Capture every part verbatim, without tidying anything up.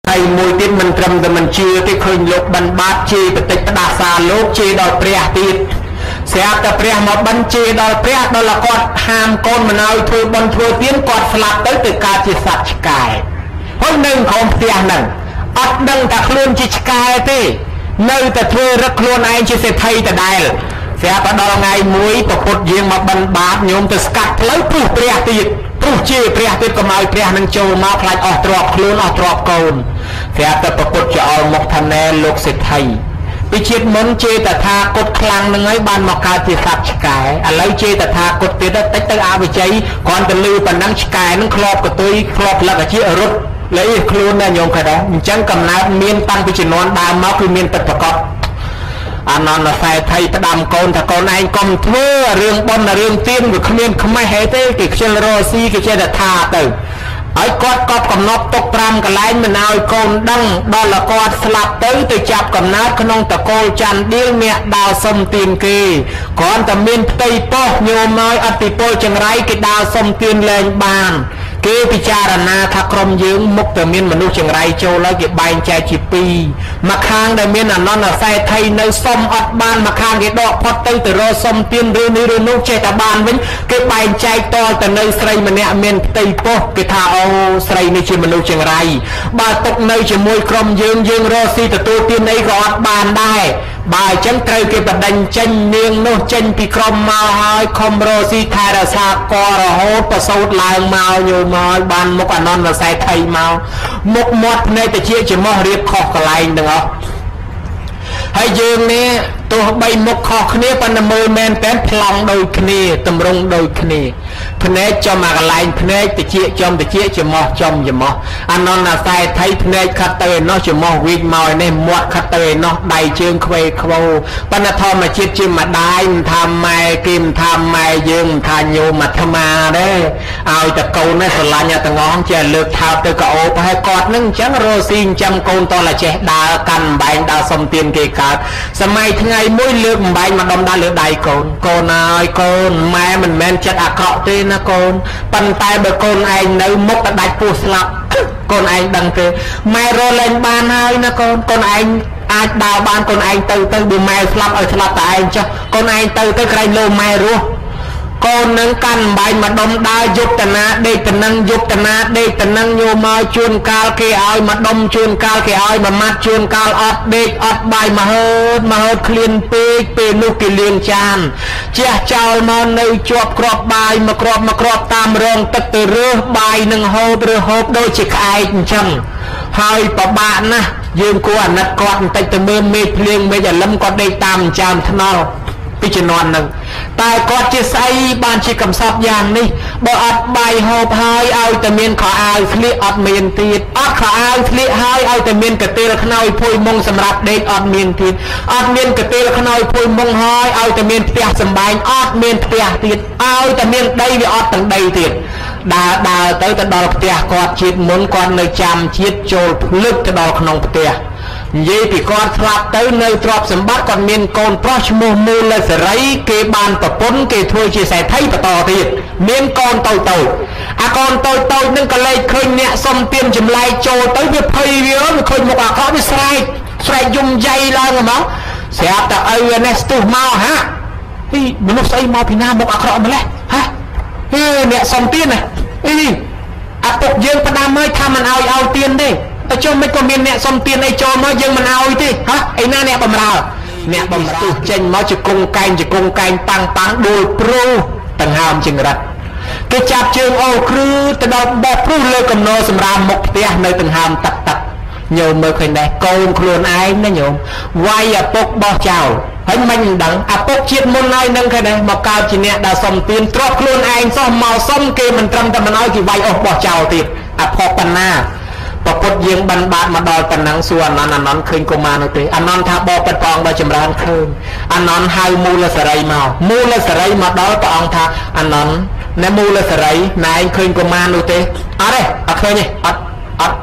ហើយមួយទៀតមិនត្រឹមតែមិនជឿទេឃើញលោកបិណ្ឌបាតជេរបតិចផ្ដាសាលោកជេរដល់ព្រះទៀតស្រាប់តែព្រះមកបិណ្ឌជេរដល់ព្រះដល់គាត់ហាមកូនមិនឲ្យធ្វើបន់ធ្វើទៀនគាត់ស្លាប់ទៅទៅកើតជាសត្វឆ្កែហើយនៅក្នុងផ្ទះហ្នឹងអត់ដឹងថាខ្លួនជាឆ្កែទេនៅតែធ្វើរឹកខ្លួនឯងជាសេដ្ឋីដដែលស្រាប់តែដល់ថ្ងៃមួយប្រពុតយាងមកបិណ្ឌបាតញោមទៅស្កាត់ផ្លូវពុះព្រះទៀតពុះជេរព្រះទៀតកុំឲ្យព្រះនឹងចូលមកខ្លាចអស់ទ្រព្យខ្លួនអស់ទ្រព្យកូនស្រាប់តែប្រពុតចោលមកថាណែលោកសេដ្ឋីពីជាតិមុនជេរតថាគតខ្លាំងនឹងហើយបានមកកើតជាសត្វឆ្កែឥឡូវជេរតថាគតទៀតតិចទៅអវិជ័យគ្រាន់តែលឺប៉ុណ្ណឹងឆ្កែនឹងធ្លាប់កតុយធ្លាប់លឹកអាជារត់លេខ្លួនណាញោមខែដែរអញ្ចឹងកំណើតមានតាំងពីជំនាន់ដើមមកគឺមានពិតប្រកបអានន្តសែថៃផ្ដាំកូនថាកូនឯងកុំធ្វើរឿងប៉ុនរឿងទៀនវាគ្មានខ្មេះហេទេគេខ្ជិលរស់ស៊ីគេចេះតែថាទៅហើយគាត់ក៏កំណត់ទុកប្រាំកន្លែងមិនឲ្យកូនដឹងដល់គាត់ស្លាប់ទៅទៅចាប់កំណើតក្នុងតកូលច័ន្ទដៀលអ្នកដើរសុំទៀនគេគ្រាន់តែមានផ្ទៃពោះញោមឲ្យអតិពលចង្រៃគេដើរសុំទៀនលែងបានគេពិចារណាថាក្រុមយើងមុខតែមានមនុស្សចង្រៃចូលហើយគេបែងចែកជាពីរមួយខាងដែលមានអនន្តសែថៃនៅសុំអត់បានមួយខាងគេដកផុតទៅទៅរកសុំទៀនឬនេះឬនោះចេះតែបានវិញគេបែងចែកតទៅនៅស្រីម្នាក់មានផ្ទៃពោះគេថាអូស្រីនេះជាមនុស្សចង្រៃបើទុកនៅជាមួយក្រុមយើងយើងរកស៊ីទទួលទៀនអីក៏អត់បានដែរបើអញ្ចឹងត្រូវគេបដិញ្ញចេញនាងនោះចេញពីក្រុមមកហើយខំរកស៊ីថែរក្សាករហូតប្រសូតឡើងមកយល់មកបានមុខអនន្តសែថៃមកមុខមាត់ភ្នែកតិចចំោះរៀបខុសកន្លែងទាំងអស់ហើយយើងនេះទោះបីមុខខុសគ្នាប៉ុន្តែមើលមែនតែប្លង់ដូចគ្នាតម្រង់ដូចគ្នាភ្នែកចំមកកន្លែងភ្នែកតិចចំតិចចំោះចំចំោះអនន្តសែថៃភ្នែកខាត់ទៅឯនោះចំោះវិញមកនេះមាត់ខាត់ទៅឯនោះដៃជើងខ្វេខ្វោប៉ុន្តែធម្មជាតិជាម្ដាយមិនថាម៉ែគេមិនថាម៉ែយើងមិនថាញោមអាត្មាទេឲ្យតែកូននេះស្រឡាញ់ទាំងអស់ចេះលើកថោតទៅក៏អូបហើយគាត់នឹងអញ្ចឹងរស់ស៊ីអញ្ចឹងកូនតលចេះដើរកាន់ម្បែងដើរសុំទៀនគេកើតសម័យថ្ងៃមួយលើកម្បែងមកដុំដើរលើដៃកូនកូនហើយកូនម៉ែមិនមែនចិត្តអាក្រក់ទេណាកូនប៉ុន្តែបើកូនឯងនៅមុខតែដាច់ពោះស្លាប់កូនឯងដឹងទេម៉ែរលែងបានហើយណាកូនកូនឯងអាចដើរបានកូនឯងទៅទៅបើម៉ែស្លាប់ឲ្យស្លាប់តែឯងចុះកូនឯងទៅទៅក្រែងលោម៉ែរស់កូននឹងកាន់បាយមកដុំដើរយុបតនាដេកតនឹងយុបតនាដេកតនឹងញោមមកជួនកាលគេឲ្យមកដុំជួនកាលគេឲ្យមកម៉ាត់ជួនកាលអត់ដេកអត់បាយមកហើតមកហើតឃ្លានពេកពេលនោះគេលាងចានជះចោលមកនៅជាប់ក្របបាយមកក្របមកក្របតាមរងទឹកទៅរើសបាយនឹងហូបរើហូបដូចជាក្អែកអញ្ចឹងហើយប្របាក់ណាស់យើងគួរអាណិតគាត់បន្តិចទៅមើលមេឃភ្លៀងមេឃអាលឹមគាត់ដេកតាមចាមថ្នល់ពីជំនាន់នឹងតែគាត់ជាស្អីបានជាកំសត់យ៉ាងនេះបើអត់បាយហូបហើយឲ្យតែមានខោអាវស្លៀកអត់មានទៀតអត់ខោអាវស្លៀកហើយឲ្យតែមានកន្ទេលខ្នើយភួយមុងសម្រាប់ដេកអត់មានទៀតអត់មានកន្ទេលខ្នើយភួយមុងហើយឲ្យតែមានផ្ទះសម្បែងអត់មានផ្ទះទៀតឲ្យតែមានដីវាអត់ទាំងដីទៀតដើរដើរទៅទៅដល់ផ្ទះគាត់ជាតិមុនគាត់នៅចាំជាតិចូលភ្លឹកទៅដល់ក្នុងផ្ទះនិយាយពីគាត់ស្លាប់ទៅនៅទ្រព្យសម្បត្តិគាត់មានកូនប្រុសឈ្មោះមូលសេរីគេបានប្រពន្ធគេធ្វើជាសេដ្ឋីបន្តទៀតមានកូនតូចតូចអាកូនតូចតូចនឹងក៏លេចឃើញអ្នកសុំទៀនចម្លែកចូលទៅវាភ័យវាវាឃើញមុខអាក្រក់វាស្រែកស្រែកយំយាយឡើងមកស្រាប់តែឪនេះស្ទុះមកហាហីមនុស្សស្អីមកពីណាមុខអាក្រក់ម្លេះហាហេអ្នកសុំទៀនណាអីអាពុកយើងផ្ដាំហើយថាមិនឲ្យឲ្យទៀនទេតែចុះមិនក៏មានអ្នកសុំទៀនអីចូលមកយើងមិនឲ្យទេហ៎ឯណាអ្នកបំរើអ្នកបំរើចេញមកជាគង់កែងជាគង់កែងប៉ាំងប៉ាំងដួលព្រុសដង្ហើមចង្រិតគេចាប់ជើងអូគ្រឺទៅដល់បោះព្រុសលើកំណោសម្រាប់មុខផ្ទះនៅដង្ហើមទឹកទឹកញោមមើលឃើញដែរកូនខ្លួនឯងណាញោមវាយឪពុកបោះចោលហើយមិនដឹងឪពុកជាតិមុនហើយនឹងឃើញដែរមកកើតជាអ្នកដែលសុំទៀនទ្រព្យខ្លួនឯងសោះមកសុំគេមិនត្រឹមតែមិនឲ្យគេវាយអស់បោះចោលទៀតអភ័ព្វបណ្ណាប្រពុតយើងបានបាត់មកដល់ប៉ុណ្ណឹងសួរអនន្តអនន្តឃើញកុមារនោះទេអនន្តថាបបិទ្ធព្រះអង្គដល់ចម្រើនឃើញអនន្តហៅមូលសេរីមកមូលសេរីមកដល់ព្រះអង្គថាអនន្តណែមូលសេរីណែឯងឃើញកុមារនោះទេអត់ទេអត់ឃើញទេអត់អត់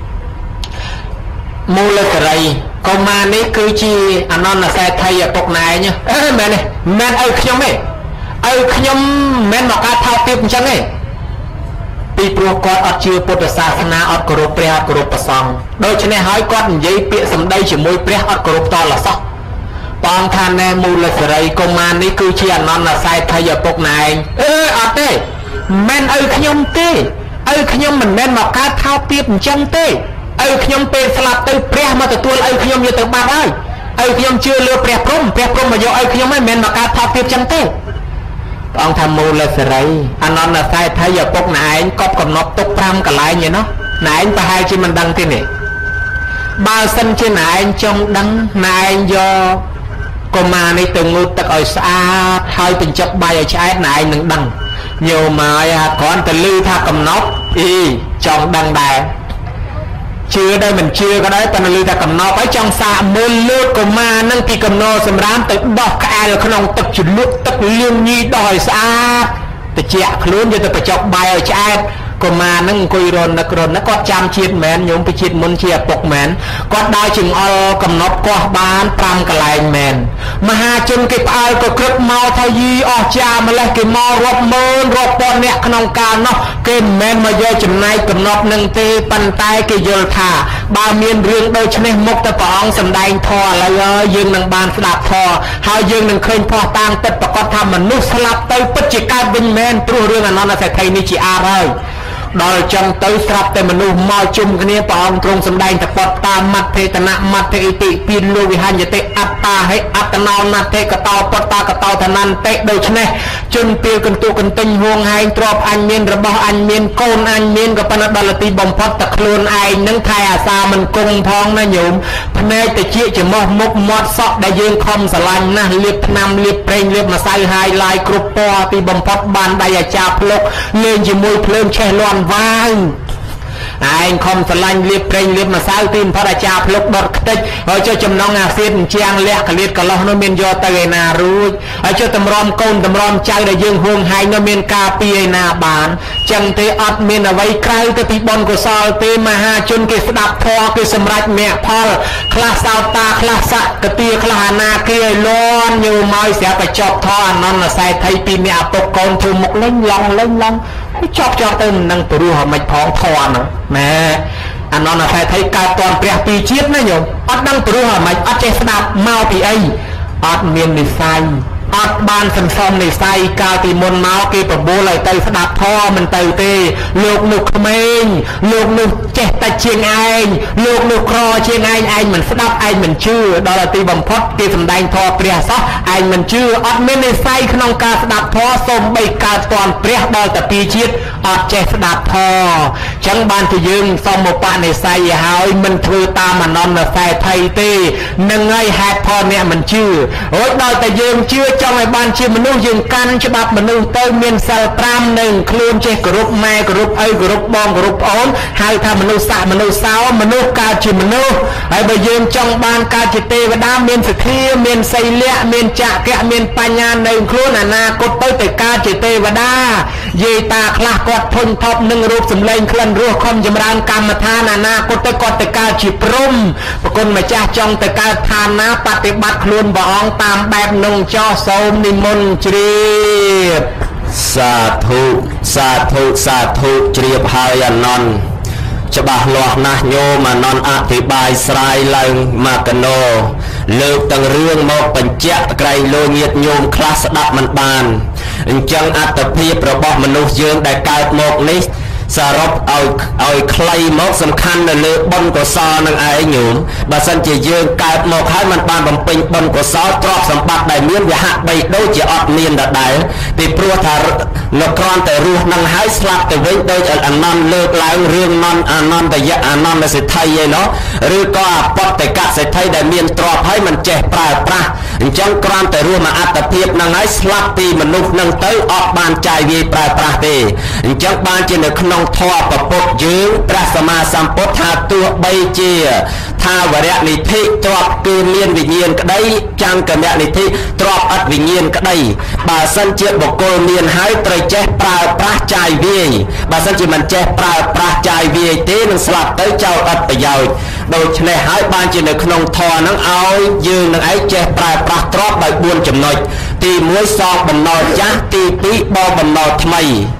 មូលសេរីកុមារនេះគឺជាអនន្តសេដ្ឋីឪពុកណែឯងអេមែនទេមែនឪខ្ញុំទេឪខ្ញុំមិនមែនមកកើតថោកទាបអញ្ចឹងទេពីព្រោះគាត់អត់ជឿពុទ្ធសាសនាអត់គោរពព្រះអត់គោរពព្រះសង្ឃដូច្នេះហើយគាត់និយាយពាក្យសម្ដីជាមួយព្រះអត់គោរពតលសោះបងថាណែមូលសេរីកុមារនេះគឺជាអនន្តស័យថៃឪពុកណែឯងអឺអត់ទេមិនឪខ្ញុំទេឪខ្ញុំមិនមែនមកកើតថោកទាបអញ្ចឹងទេឪខ្ញុំពេលស្លាប់ទៅព្រះមកទទួលឪខ្ញុំយកទៅបាត់ហើយឪខ្ញុំជឿលើព្រះព្រំព្រះព្រំមកយកឪខ្ញុំមិនមែនមកកើតថោកទាបអញ្ចឹងទេព្រះអង្គថាមូលសេរីអនន្តស័យថៃឪពុកណែឯងកប់កំណត់ទុកប្រាំកន្លែងឯណោះណែឯងប្រហែលជាមិនដឹងទេនេះបើសិនជាណែឯងចង់ដឹងណែឯងយកកុមារនេះទៅងូតទឹកឲ្យស្អាតហើយបញ្ចុកបាយឲ្យឆ្អែតណែឯងនឹងដឹងញោមហើយអាគ្រាន់តែឮថាកំណត់អីចង់ដឹងដែរជឿដែរមិនជឿក៏ដែរតែឮថាកំណត់ហើយចង់សាកមើលលើកុមារនឹងពីកំណត់សម្រាមទៅដោះក្អែលក្នុងទឹកជ្រលក់ទឹកលៀងញីដោះឲ្យស្អាតតិចខ្លួនយកទៅបញ្ចុកបាយឲ្យឆ្អែតកុមារនឹងអង្គុយរននឹករននឹកគាត់ចាំជាតិមែនញោមពីជាតិមុនជាឪពុកមែនគាត់ដើរចង្អុលកំណត់កោះបានប្រាំកន្លែងមែនមហាជនគេផ្អើលក៏ក្រឹបមកថាយីអស់ចាម្លេះគេមករាប់ម៉ឺនរាប់ពាន់អ្នកក្នុងកាលនោះគេមិនមែនមកយកចំណែកកំណត់នឹងទេប៉ុន្តែគេយល់ថាបើមានរឿងដូចនេះមុខទៅព្រះអង្គសម្ដែងធម៌ឥឡូវហើយយើងនឹងបានស្ដាប់ធម៌ហើយយើងនឹងឃើញផុសតាងពិតប្រកបថាមនុស្សស្លាប់ទៅពិតជាកើតវិញមែនព្រោះរឿងអនន្តសេដ្ឋីនេះជាអាហើយដល់ចឹងទៅស្រាប់តែមនុស្សមកជុំគ្នាព្រះអង្គទ្រង់សម្ដែងតពតតាមមត្ថេតនមត្ថេអិតិពីលោវិហញ្ញតិអត្តាហិអត្តណោណតិកតោពតតាកតោធនន្តិដូច្នេះជនពីលកន្ទុកន្ទិញហួងហែងទ្របអញមានរបស់អញមានកូនអញមានក៏ប៉ុន្តែដល់ទីបំផុតតែខ្លួនឯងនឹងថែអាសាមិនគង់ផងណាញោមភ្នែកតិចចំោះមុខមាត់សក់ដែលយើងខំស្រឡាញ់ណាស់លាបថ្នាំលាបប្រេងលាបម្សៅហាយឡាយគ្រប់ពណ៌ទីបំផុតបានដៃអាចារ្យភ្លុកលេងជាមួយភ្លើងឆេះលាន់វាវឯងខំស្រឡាញ់លាបប្រេងលាបម្សៅទីបំផុតអាចារ្យភ្លុកដុតខ្ទេចហើយចុះចំណងអាស៊ីតអញ្ចាំងលះកលៀតកលោះនោះមានយកទៅឯណារួចហើយចុះតម្រាំកូនតម្រាំចៅដែលយើងហួងហែងនោះមានការពីឯណាបានចឹងទេអត់មានអ្វីក្រៅទៅពីបុណ្យកុសលទេមហាជនគេស្ដាប់ធម៌គេសម្រេចមគ្គផលខ្លះសោតាខ្លះសកទាខ្លះអនាគាឲ្យលន់ញោមឲ្យស្រាប់តែចប់ធម៌អនន្តសេដ្ឋីពីអ្នកឪពុកកូនធ្វើមុខលេងឡងលេងឡងចប់ចប់ទៅនឹងព្រោះមិនផងធន់ហ្នឹងណែអនន្តសេដ្ឋីកើតតនព្រះពីរជាតិណាញោមអត់ដឹងព្រោះមិនអត់ចេះស្ដាប់មកពីអីអត់មាននិស័យអត់បានសន្សំនិស័យកាលពីមុនមកគេបបួលឲ្យទៅស្ដាប់ធម៌មិនទៅទេលោកនោះក្មេងលោកនោះចេះតែជាងឯងលោកនោះក្រជាងឯងឯងមិនស្ដាប់ឯងមិនជឿដល់ទីបំផុតគេសម្ដែងធម៌ព្រះសោះឯងមិនជឿអត់មាននិស័យក្នុងការស្ដាប់ធម៌សូម្បីកើតតនព្រះដល់តែពីរជាតិអត់ចេះស្ដាប់ធម៌ចឹងបានជាយើងសមឧបនិស្ស័យឲ្យហើយមិនធ្វើតាមអនន្តសេដ្ឋីទេនឹងហើយហេតុផលអ្នកមិនជឿរួចដល់តែយើងជឿចង់ឲ្យបានជាមនុស្សយើងកាន់ច្បាប់មនុស្សទៅមានសិលប្រាំនឹងខ្លួនចេះគោរពម៉ែគោរពឪគោរពបងគោរពប្អូនហៅថាមនុស្សស័កមនុស្សសោមនុស្សកើតជាមនុស្សហើយបើយើងចង់បានកើតជាទេវតាមានសទ្ធាមានសីលៈមានចក្រៈមានបញ្ញានៅខ្លួនអនាគតទៅទៅកើតជាទេវតាយាយតាខ្លះគាត់ធុញថប់នឹងរូបសម្លេងក្លិនរសខំចម្រើនកម្មដ្ឋានអនាគតទៅគាត់ទៅកើតជាព្រំប្រគុណម្ចាស់ចង់ទៅកើតឋានណាបប្រតិបត្តិខ្លួនព្រះអង្គតាមបែបនងចោសូមនិមន្តជ្រាបសាធុសាធុសាធុជ្រាបហើយអនន្តច្បាស់លាស់ណាស់ញោមអនន្តអធិប្បាយស្រាយឡើងមកកណោលើកទាំងរឿងមកបញ្ជាក់ក្រែងលោញាតញោមខ្លះស្ដាប់មិនបានអញ្ចឹងអត្តភាពរបស់មនុស្សយើងដែលកើតមកនេះសរុបឲ្យឲ្យខ្លីមកសំខាន់នៅលើបុណ្យកុសលនឹងឯងញោមបើសិនជាយើងកើតមកហើយមិនបានបំពេញបុណ្យកុសលទ្រព្យសម្បត្តិដែលមានវាហាក់បីដូចជាអត់មានដដែលពីព្រោះថានៅគ្រាន់តែរស់នឹងហើយស្លាប់ទៅវិញដោយអនន្តលើកឡើងរឿងនន្តអនន្តយៈអនន្តសេដ្ឋីឯណោះឬក៏អបតកសេដ្ឋីដែលមានទ្រព្យហើយមិនចេះប្រើប្រាស់អញ្ចឹងគ្រាន់តែរស់មកអត្តភាពនឹងហើយស្លាប់ពីមនុស្សនឹងទៅអត់បានចាយវាយប្រើប្រាស់ទេអញ្ចឹងបានជានៅក្នុងធម៌ប្រពុតយើងព្រះសម្មាសម្ពុទ្ធថាទោះបីជាថាវរៈនិធិទ្រព្យគឺមានវិញ្ញាណក្តីចង្កមនិធិទ្រព្យអត់វិញ្ញាណក្តីបើសិនជាបុគ្គលមានហើយត្រូវចេះប្រើប្រាស់ចាយវាយបើសិនជាមិនចេះប្រើប្រាស់ចាយវាយទេនឹងស្លាប់ទៅចោលអត់ប្រយោជន៍ដូច្នេះហើយបានជានៅក្នុងធម៌ហ្នឹងឲ្យយើងនឹងឯងចេះប្រើប្រាស់ទ្រព្យដោយបួនចំណុចទីមួយសងបំណុលចាស់ទីពីរបងបំណុលថ្មី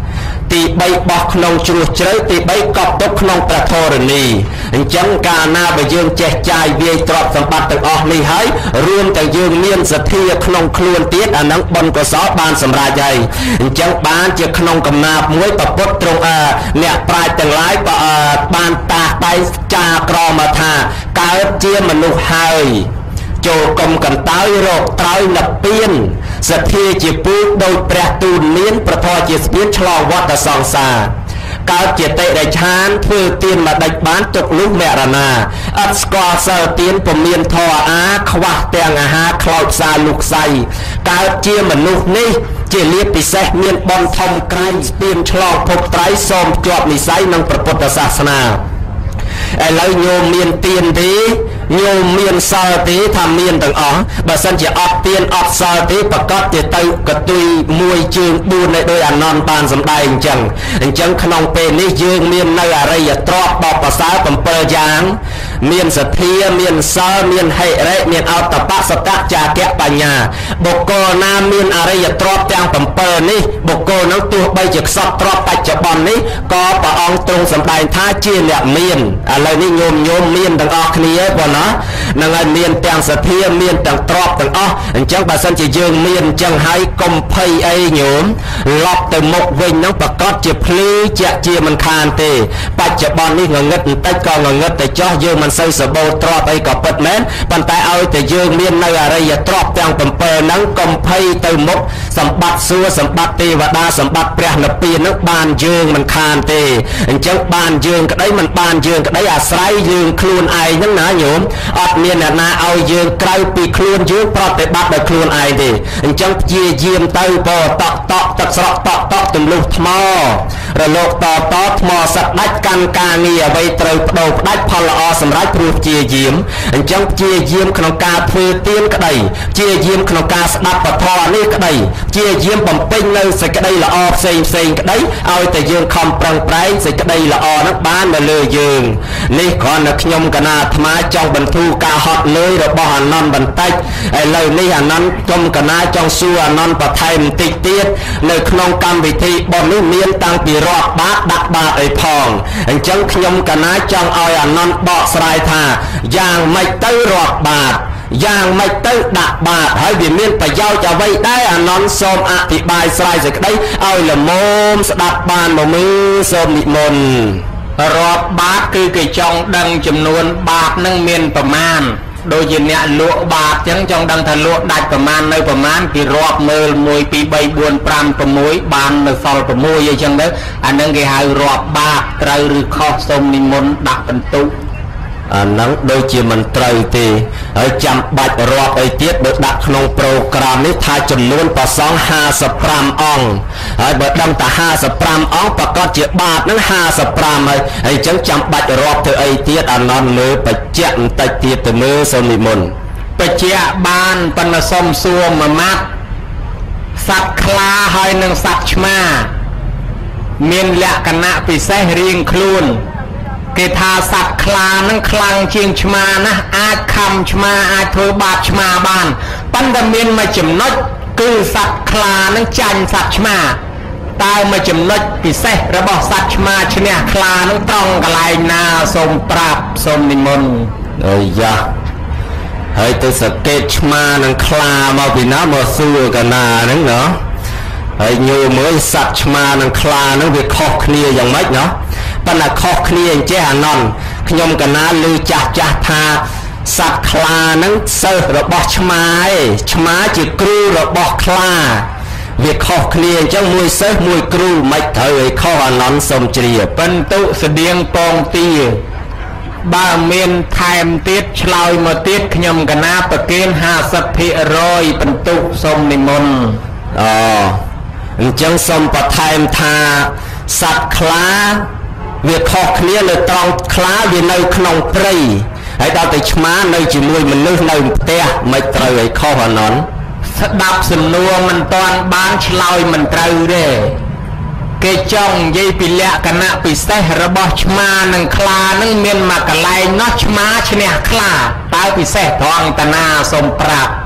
ទីបីបោះក្នុងជ្រោះជ្រៅទីបីកប់ទុកក្នុងព្រះធរណីអញ្ចឹងកាលណាបើយើងចេះចាយវាយទ្រព្យសម្បត្តិទាំងអស់នេះហើយរួមទាំងយើងមានសទ្ធាក្នុងខ្លួនទៀតអានឹងបុណ្យកុសលបានសម្រេចហើយអញ្ចឹងបានជាក្នុងកំណាព្យមួយប្រពុតត្រង់អ្នកប្រាជ្ញទាំងឡាយបានតាស់តែងចាក្រមកថាកើតជាមនុស្សហើយចូលកុំកន្តើយរកត្រើយនិព្វានសទ្ធាជាពូជដោយព្រះទូលមានប្រធរជាស្ពានឆ្លងវដ្តសង្សារកើតជាតិរិឆានធ្វើទានមកដេចបានទុកនោះមរណាអត់ស្គាល់សិលទានពុំមានធម៌អាខ្វះទាំងអាហារខ្លោចផ្សាលុកសៃកើតជាមនុស្សនេះជាលៀបពិសេសមានបនធំក្រែងស្ពានឆ្លងភពត្រៃសូមជាប់និស័យនឹងព្រះពុទ្ធសាសនាឥឡូវញោមមានទានទេញោមមានសិលទេថាមានទាំងអស់បើសិនជាអត់ទានអត់សិលទេប្រកាសជាទៅកតុយមួយជើងបួនដោយអនន្តបានសម្ដែងអញ្ចឹងអញ្ចឹងក្នុងពេលនេះយើងមាននៅអរិយទ្រព្យដ៏ប្រសើរbảyយ៉ាងមានសទ្ធាមានសិលមានហិរិមានអត្តបសតចាគៈបញ្ញាបុគ្គលណាមានអរិយទ្រព្យទាំងbảyនេះបុគ្គលនោះទោះបីជាខ្សត់ទ្រព្យបច្ចុប្បន្ននេះក៏ព្រះអង្គទ្រង់សម្ដែងថាជាអ្នកមានឥឡូវនេះញោមញោមមានទាំងអស់គ្នាបងណានឹងឲ្យមានទាំងសទ្ធាមានទាំងទ្រព្យទាំងអស់អញ្ចឹងបើសិនជាយើងមានអញ្ចឹងហើយកុំភ័យអីញោមឡប់ទៅមុខវិញនោះប្រកាសជាភ្លឺជាក់ជាមិនខានទេបច្ចុប្បន្ននេះងងឹតបន្តិចក៏ងងឹតទៅចោះយើងមិនសូវសបោទ្រព្យអីក៏ពិតមែនប៉ុន្តែឲ្យតែយើងមាននៅអរិយទ្រព្យទាំងbảyហ្នឹងកុំភ័យទៅមុខសម្បត្តិសួគ៌សម្បត្តិទេវតាសម្បត្តិព្រះនិព្វាននឹងបានយើងមិនខានទេអញ្ចឹងបានយើងក្តីមិនបានយើងក្តីអាស្រ័យយើងខ្លួនឯងហ្នឹងណាញោមអត់មានអ្នកណាឲ្យយើងក្រៅពីខ្លួនយើងប្រតិបត្តិដោយខ្លួនឯងទេអញ្ចឹងព្យាយាមទៅបតក់តក់ទឹកស្រក់តក់តក់ទម្លុះថ្មរលកតតថ្មសត្វដាច់កាន់ការងារអ្វីត្រូវបដូរផ្ដាច់ផលល្អសម្រាប់ព្រោះព្យាយាមអញ្ចឹងព្យាយាមក្នុងការធ្វើទានក្តីព្យាយាមក្នុងការស្ដាប់ពធនេះក្តីព្យាយាមបំពេញនៅសេចក្តីល្អផ្សេងផ្សេងក្តីឲ្យតែយើងខំប្រឹងប្រែងសេចក្តីល្អនោះបាននៅលើយើងនេះគ្រាន់តែខ្ញុំកណាអាត្មាចង់បន្ធូរការហត់នឿយរបស់អានន្តបន្តិចឥឡូវនេះអានន្តខ្ញុំកណាចង់សួរអានន្តបន្ថែមបន្តិចទៀតនៅក្នុងកម្មវិធីបុណ្យនេះមានតាំងពីរាប់បាតដាក់បាតអីផងអញ្ចឹងខ្ញុំកណាចង់ឲ្យអានន្តបកស្រាយថាយ៉ាងម៉េចទៅរាប់បាតយ៉ាងម៉េចទៅដាក់បាតហើយវាមានប្រយោជន៍អ្វីដែរអានន្តសូមអធិប្បាយស្រាយសេចក្តីឲ្យល្មមស្ដាប់បានមកមើលសូមនិមន្តរាប់បាតគឺគេចង់ដឹងចំនួនបាតនឹងមានប្រមាណដូចជាអ្នកលក់បាតចឹងចង់ដឹងថាលក់ដាច់ប្រមាណនៅប្រមាណគេរាប់មើលមួយពីរបីបួនប្រាំប្រាំមួយបាននៅសល់ប្រាំមួយអីចឹងទៅអានឹងគេហៅរាប់បាតត្រូវឬខុសសូមនិមន្តដាក់បន្ទុកអានឹងដូចជាមិនត្រូវទេហើយចាំបាច់រាប់អីទៀតបើដាក់ក្នុងប្រូក្រាមនេះថាចំនួនប្រសងห้าสิบห้าអង្គហើយបើដឹងតែห้าสิบห้าអង្គប្រកាសជាបាតនឹងห้าสิบห้าហើយហើយអញ្ចឹងចាំបាច់រាប់ធ្វើអីទៀតអានន់លើបច្ចៈបន្តិចទៀតទៅមើលសូមនិមន្តបច្ចៈបានប៉ុន្តែសុំសួរមួយម៉ាត់សត្វខ្លាហើយនឹងសត្វឆ្មាមានលក្ខណៈពិសេសរៀងខ្លួនគេថាសត្វខ្លានឹងខ្លាំងជាងឆ្មាណាស់អាចខំឆ្មាអាចធ្វើបាបឆ្មាបានប៉ុន្តែមានមួយចំណុចគឺសត្វខ្លានឹងចាញ់សត្វឆ្មាតើមួយចំណុចពិសេសរបស់សត្វឆ្មាឈ្នះខ្លានឹងត្រង់កន្លែងណាសូមប្រាប់សូមនិមន្តអូយ៉ាហើយទៅសង្កេតឆ្មានឹងខ្លាមកពីណាមកសួរកណាហ្នឹងណោះហើយញោមមើលសត្វឆ្មានឹងខ្លានឹងវាខុសគ្នាយ៉ាងម៉េចណោះប៉ុន្តែខុសគ្នាអញ្ចេះអានន់ខ្ញុំកណាឮចាស់ចាស់ថាសត្វខ្លានឹងសិស្សរបស់ឆ្មាឯងឆ្មាជាគ្រូរបស់ខ្លាវាខុសគ្នាអញ្ចឹងមួយសិស្សមួយគ្រូមិនត្រូវឲ្យខុសអានន់សុំជ្រាបបន្ទុស្តៀងពងទាបើមានថែមទៀតឆ្លើយមកទៀតខ្ញុំកណាប្រគិនห้าสิบភាគរយបន្ទុសូមនិមន្តអូអញ្ចឹងសូមបន្ថែមថាសត្វខ្លាវាខុសគ្នានៅត្រង់ខ្លាវានៅក្នុងព្រៃហើយដល់តែឆ្មានៅជាមួយមនុស្សនៅផ្ទះមិនត្រូវឲ្យខុសអានន់ស្ដាប់សំណួរមិនតាន់បានឆ្លើយមិនត្រូវទេគេចង់និយាយពីលក្ខណៈពិសេសរបស់ឆ្មានិងខ្លានឹងមានមួយកន្លែងនោះឆ្មាឈ្នះខ្លាតើពិសេសត្រង់តាណាសូមប្រាប់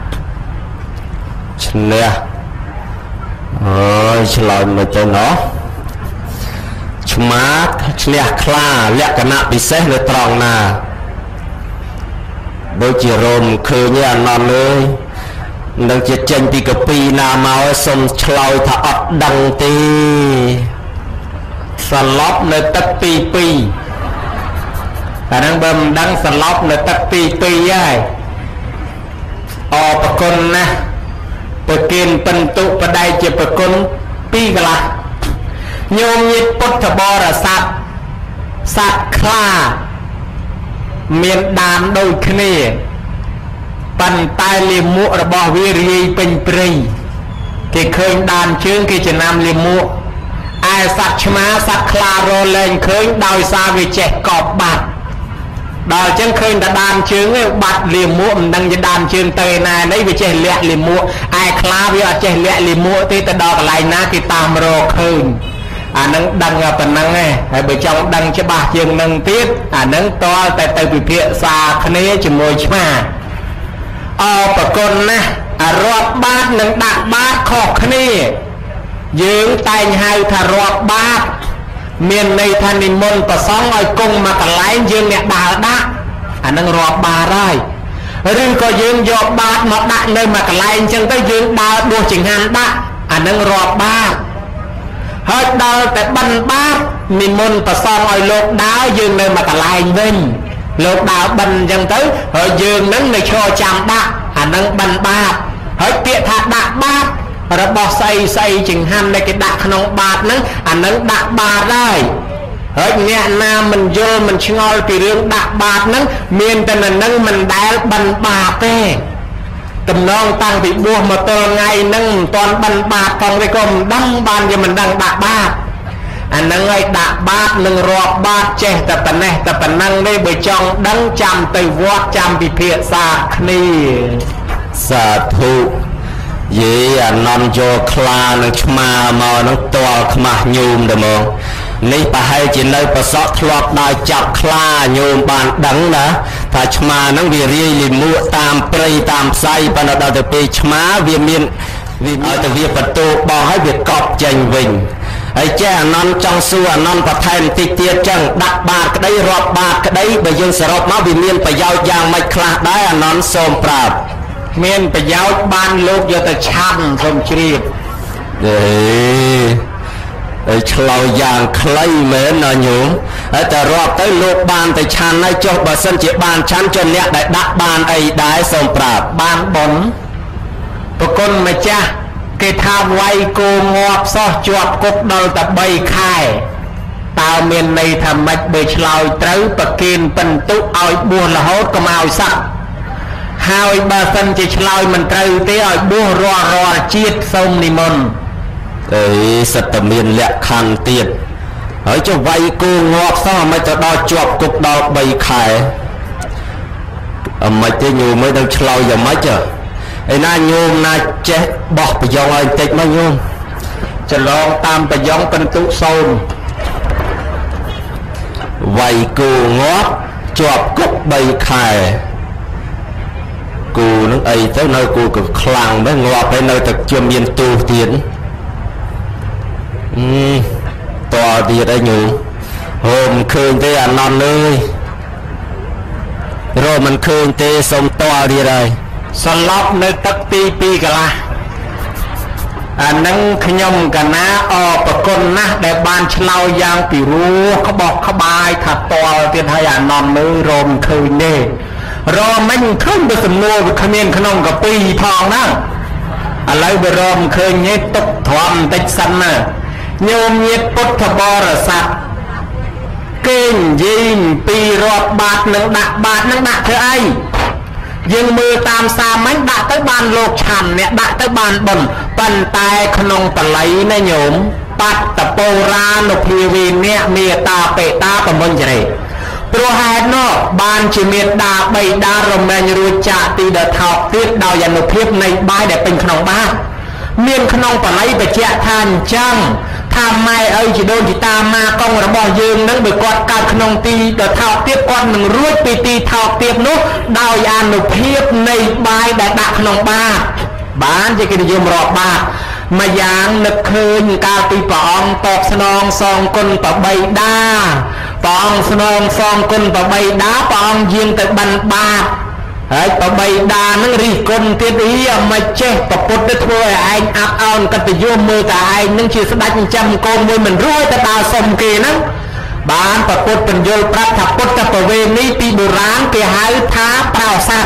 ឈ្នះអើយឆ្លើយមិនទៅណោះឆ្មាឈ្នះខ្លាលក្ខណៈពិសេសនៅត្រង់ណាដូចជារោមឃើញអាណន់អើយនឹងជាចេញពីកាពីណាមកសុំឆ្លើយថាអត់ដឹងទេសឡប់នៅទឹកទីពីរអាហ្នឹងបើមិនដឹងសឡប់នៅទឹកទីពីរហើយអរប្រគុណណាស់ប្រគិនបន្ទុបដៃជាប្រគុណពីរកន្លះញោមញាតិពុទ្ធបរិស័ទសត្វខ្លាមានដានដូចគ្នាប៉ុន្តែលាមករបស់វារាយពេញព្រៃគេឃើញដានជើងគេចំណាំលាមកឯសត្វឆ្មាសត្វខ្លារលែងឃើញដោយសារវាចេះកប់បាត់ដល់ចឹងឃើញតែដានជើងឯងបាត់លាមកមិនដឹងជាដានជើងទៅណានេះវាចេះលាក់លាមកឯខ្លាវាអត់ចេះលាក់លាមកទេទៅដល់កន្លែងណាគេតាមរកឃើញអានឹងដឹងប៉ុណ្ណឹងឯងហើយបើចង់ដឹងច្បាស់ជាងនឹងទៀតអានឹងតលតែទៅពិភាក្សាគ្នាជាមួយឆ្មាអរប្រគុណណាស់អារាប់បាតនិងដាក់បាតខុសគ្នាយើងតែងហៅថារាប់បាតមានន័យថានិមន្តប្រសង់ឲ្យគង់មកកន្លែងយើងអ្នកដើរដាក់អានឹងរាប់បាតហើយឬក៏យើងយកបាតមកដាក់នៅមកកន្លែងអញ្ចឹងទៅយើងដើរដួសចង្ហាន់ដាក់អានឹងរាប់បាតហើយដល់តែបិណ្ឌបាតនិមន្តប្រសង់ឲ្យលោកដើរយើងនៅមកកន្លែងវិញលោកដើរបិណ្ឌអញ្ចឹងទៅហើយយើងនឹងនៅឈរចាំដាក់អានឹងបិណ្ឌបាតហើយពាក្យថាដាក់បាតរបស់ស្អីស្អីចង្ហាន់ដែលគេដាក់ក្នុងបាតហ្នឹងអានឹងដាក់បាតហើយហើយអ្នកណាមិនយល់មិនឆ្ងល់ពីរឿងដាក់បាតហ្នឹងមានតែនៅនឹងមិនដែលបិណ្ឌបាតទេតំណងតាំងពីបួសមកទល់ថ្ងៃហ្នឹងមិនទាន់បិណ្ឌបាតផងទេក៏មិនដឹងបានជាមិនដឹងដាក់បាតអានឹងឲ្យដាក់បាតនឹងរាប់បាតចេះតែប៉ុណ្ណេះតែប៉ុណ្ណឹងទេបើចង់ដឹងចាំទៅវត្តចាំពិភាក្សាគ្នាសាធុយេអានន់យកខ្លានឹងឆ្មាមកនឹងតល់ខ្មាស់ញោមតែមកនេះប្រហែលជានៅប្រសក់ធ្លាប់ដើរចាប់ខ្លាញោមបានដឹងណាថាឆ្មានឹងវារាយលិមួកតាមព្រៃតាមផ្សៃប៉ុន្តែដល់ទៅពេលឆ្មាវាមានវាឲ្យតែវាបន្ទោបោះហើយវាកប់ចេញវិញហើយចេះអានន់ចង់សួរអានន់បន្ថែមតិចទៀតចឹងដាក់បាតក្តីរាប់បាតក្តីបើយើងសរុបមកវាមានប្រយោជន៍យ៉ាងម៉េចខ្លះដែរអានន់សូមប្រាប់មានប្រយោជន៍បានលោកយកទៅឆាន់សូមជ្រាបអេអីឆ្លោយយ៉ាងខ្លីមែនណាញោមហើយតែរាប់ទៅលោកបានទៅឆាន់ហើយចុះបើសិនជាបានឆាន់ចុះអ្នកដែលដាក់បានអីដែរសូមប្រាប់បានបុណ្យប្រគុណម្ចាស់គេថាវាយគោងាប់សោះជាប់គុកដល់តែបីខែតើមានន័យថាម៉េចបើឆ្លើយត្រូវប្រគិនបន្ទុឲ្យបួសរហូតកុំឲ្យសឹកហើយបើសិនជាឆ្លើយមិនត្រូវទេឲ្យបួសរាល់រាល់ជាតិសូមនិមន្តអេសិតតែមានលក្ខខណ្ឌទៀតហើយចុះវាយគោងាប់សោះមិនទៅដល់ជាប់គុកដល់បីខែអមិនទេញោមមើលទៅឆ្លើយយ៉ាងម៉េចឯណាញោមណាចេះបោះប្រយ៉ងឲ្យបន្តិចមកញោមច្រឡងតាមប្រយ៉ងបន្ទុសូនវាយគោងាប់ជាប់គុកបីខែគូនឹងអីទៅនៅគូក៏ខ្លាំងដែរងាប់ហើយនៅតែជាមានទូទៀតអឺតើទៀតអីញោមហូមឃើញទេអាណន់អើយរកមិនឃើញទេសុំតល់ទៀតហើយសន្លប់នៅទឹកទីពីរកន្លះអានឹងខ្ញុំកណាអរប្រគុណណាស់ដែលបានឆ្លើយយ៉ាងពីរោះក្បោះក្បាយថាតល់ទៀតហើយអាណន់មើលរមឃើញទេរមមិនឃើញបើសំណួរវាគ្មានក្នុងកាពីផងណាឥឡូវបើរមឃើញទេទុកធំបន្តិចសិនណាញោមញាតិពុទ្ធបរិស័ទគេនិយាយពីរាប់បាតនឹងដាក់បាតនឹងដាក់ធ្វើអីយើងមើលតាមសាមញ្ញដាក់ទៅបានលោកឆាន់អ្នកដាក់ទៅបានបុណ្យប៉ុន្តែក្នុងបល័យណាញោមបត្តពរានុភាវីអ្នកមេតាបេតាប្រមុញ្ចរេព្រោះហេតុនោះបានជាមានដាបីដារមែងរួចចាកទីដល់ថោកទៀតដោយអនុភាពនៃបាយដែលពេញក្នុងបាតមានក្នុងបល័យបញ្ជាក់ថាអញ្ចឹងថាម៉ែឪជីដូនជីតាម៉ាកងរបស់យើងនឹងបើគាត់កើតក្នុងទីដល់ថោកទៀតគាត់នឹងរួចពីទីថោកទៀតនោះដោយអនុភាពនៃបាយដែលដាក់ក្នុងបាតបានជាគេនិយមរាប់បាត mà dạng nực khơi cao tùy bà ông tọt sông song côn bà bay đa bà ông sông song côn bà bay đá bà ông riêng tới bàn bạc ấy bà bay đa nó rì côn tiết ý mà chết bà bột đất thôi anh áp ơn cất từ vô mưa cả anh nhưng chỉ sẽ đánh trăm con môi mình rối ta đào sông kì nó bán bà bột bình vô prát thập bột ta bà về ní tì bù ráng kì hái thá bào sạc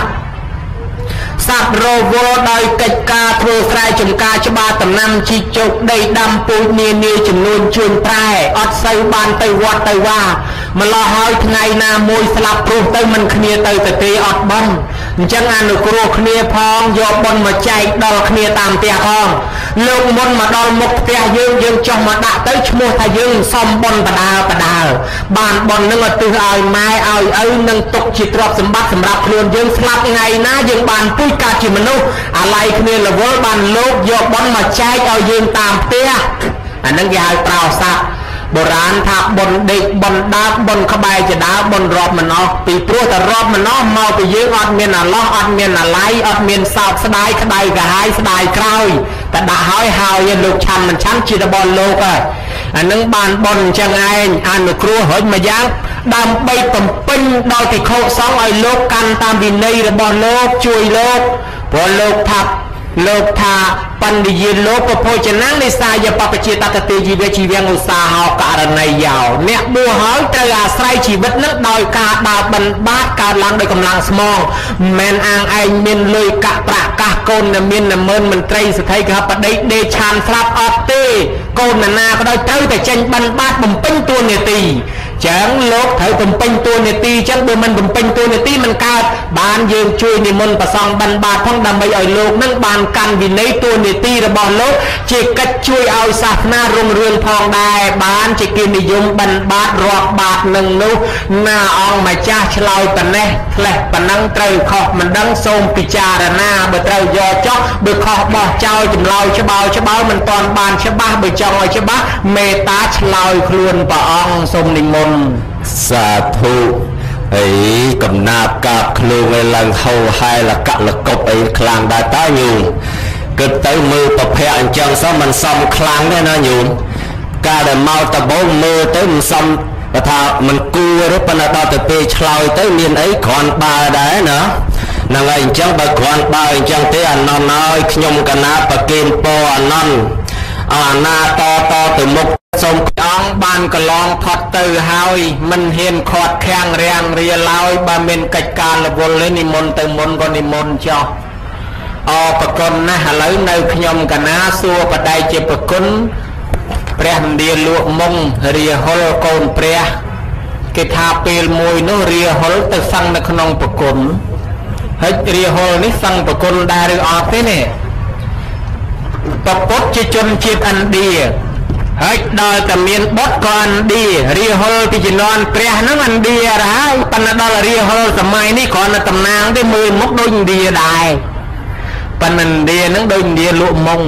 sạc rô vô đôi cách ca thua khai chùm ca cho ba tầm năm chi chục đầy đâm bụi nia nia chùm luôn chuồn prai ọt sâu ban tây quạt tây hoa mà lo hỏi ngày na môi slap pru tới mình khnia tới tới tê ọt bông chẳng ăn được cô khnia phong do bông mà chạy đo khnia tam tia phong lông môn mà đo một tia dương dương trong mà đã tới mua thay dương xong bông bà đào bà đào bàn bông nâng ở từ ai mai ai ấy nâng tục chỉ trọc sầm bắt sầm rạp luôn dương slap ngày na dương bàn pui cả chỉ mình đâu à lại khnia là vô bàn lốp do bông mà chạy ao dương tam tia anh nâng dài prao saโบราณถ้าบนเด็กบนดาบบนขบายจะดาบบนรอบมันออกปีพรุ่งแต่รอบมันออกเมาไปเยอะอดเมียนอะไรอดเมียนอะไรอดเมียนสาวสบายขบายกระหายสบายคราวแต่ด่าหายหาวยันลูกชันมันชั้นจีดบอลโลกอ่ะอันนึงบานบนจังไงอันนึกครัวเฮ้ยมายังดำใบปุ่มปิ้งดอยติโคสองไอ้โลกกันตามวินัยระบอลโลกช่วยโลกพอโลกทับโลกทาปันดิยโลกโพชนังในสายปปจิตตติจีเวจีเวียงอุตสาหการในยาวเนี่ยบัวหอยตระอาศัยชีวิตนักดอยกาดาวบันบาดการลังโดยกำลังสมองแมนอ่างไอเมียนเลยกะประกะโกนเมียนเมินมันไตรสไทยครับประเดเดชานฟลับออตเต้โกนนาก็ได้เต้แต่เจนบันบาดผมเป็นตัวเนตีจังโลกเถอะผมเป็นตัวเนตีจังเบอร์มันผมเป็นตัวเนตีมันกาดบานยืมช่วยนิมนต์ประซองบันบาดทั้งดำไปเอาโลกนั่งบานกันวินัยตัวเนตีระบอลโลกจีกัดช่วยเอาศาสนารุ่งเรืองพองได้บานจีกินนิยมบันบาดรอกบาดหนึ่งนู้หน้าอองมาจ้าชลอยปนเน่แหลกปนังเตยขอมันดังโซมปิจารณาเบอร์เตยยอจ๊อกเบอร์ขอบอกเจ้าจำลอยชะเบาชะเบามันตอนบานชะบ้าเบอร์จอยชะบ้าเมตาชลอยคลวนปะอองสมนิมนต์สาธุไอ้กำนาบกาบคลูไอ้ลังเฮาไฮละกะละกบไอ้คลางได้ตาอยู่เกิดเต้มือประเพณจังซะมันซ้ำคลางได้นะอยู่กาได้เมาตะโบมือเต้มันซ้ำประทามันกูรบปนาดาตะเปชลอยเต้เมียนไอ้ขอนบาได้นะนางไอ้จังบะขอนบาจังเตอันนอนน้อยขยมกันนาปะเกมปออันนั้นอ่านาต่อต่อตึมุกสมองบานกระลองพอดตือหายมันเห็นขอดแข้งแรงเรียลอยบาเมนกิจการละวนเลยนิมนต์ตึงมนก็นิมนต์เจ้าอปกรณ์นะฮะเลยในขยมกันนะสัวปะไดเจ็บปกรณ์เปรมเดียลวกมงเรียฮอลโกนเปรย์กิทาเปลมวยนู้เรียฮอลตึกฟังในขนมปกรณ์เฮ้ยเรียฮอลนี่ฟังปกรณ์ได้หรือออกเนี่ยปปดจะจนจีบอันเดียเฮ้ยดอยแต่เมียนบดก่อนดีเรียฮอลที่จะนอนเปรี้ยนั่งอันเดียร้ายปันดอลเรียฮอลสมัยนี้ก่อนตำนางได้มือมุกโดนเดียได้ปันนันเดียนั่งโดนเดียลุมง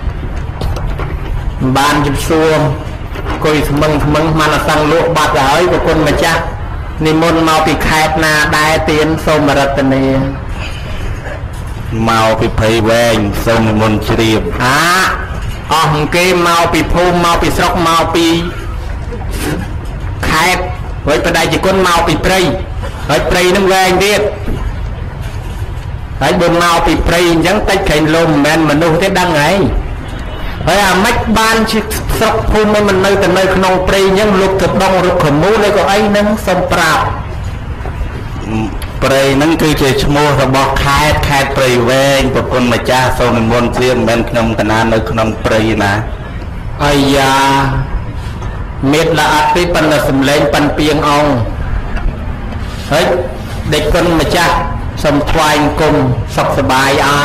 บานจุดซัวกุยสมึงสมึงมันสั่งลุบาดเลยกับคนมาจักนิมนต์มาปีแคบนาได้เตียนสมรัตเนียเมาปีไพแวงสมมนเฉียบอ่ะอ๋อเกมเมาปีภูมิเมาปีสกเมาปีแคบไว้ประเดี๋ยวจะก้นเมาปีปรีไว้ปรีนั่งแวงเดียดไว้บนเมาปีปรียังติดไข่ลมแมนมันดูที่ดังไงไว้อะมัดบานชิสกภูมิมันในแต่ในขนมปรียังลุกกระดองลุกขมูเลยก็ไอ้นั่งสมปราบปรีนั่นคือเจชโมระบอกแคบแคบปรีแวงปกคนมาจ้าโซนมนเทียมแมนขนมตนาในขนมปรีนะไอ้ยาเม็ดละอัดที่ปันละสมเลงปันเปียงองเฮ้ยเด็กคนมาจ้าสมควายกลมสบสบายอ่ะ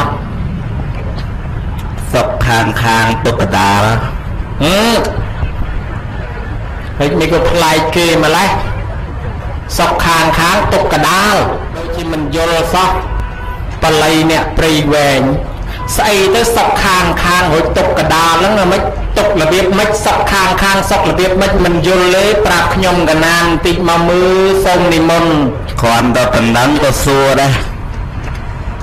สบคางคางตุกดาละอืมเฮ้ยมีก็พลายเกยมาเลยสกคางค้างตกกระดาลโดยที่มันโยนซอกปลายเนี่ยปรีแวงใส่ตัวสกคางค้างหัวตกกระดาลแล้วมันไม่ตกระเบียบไม่สกคางค้างสกระเบียบไม่มันโยนเลยปราบขยมกันนานติดมามือทรงนิมนต์ควันตอนนั้นก็ซัวได้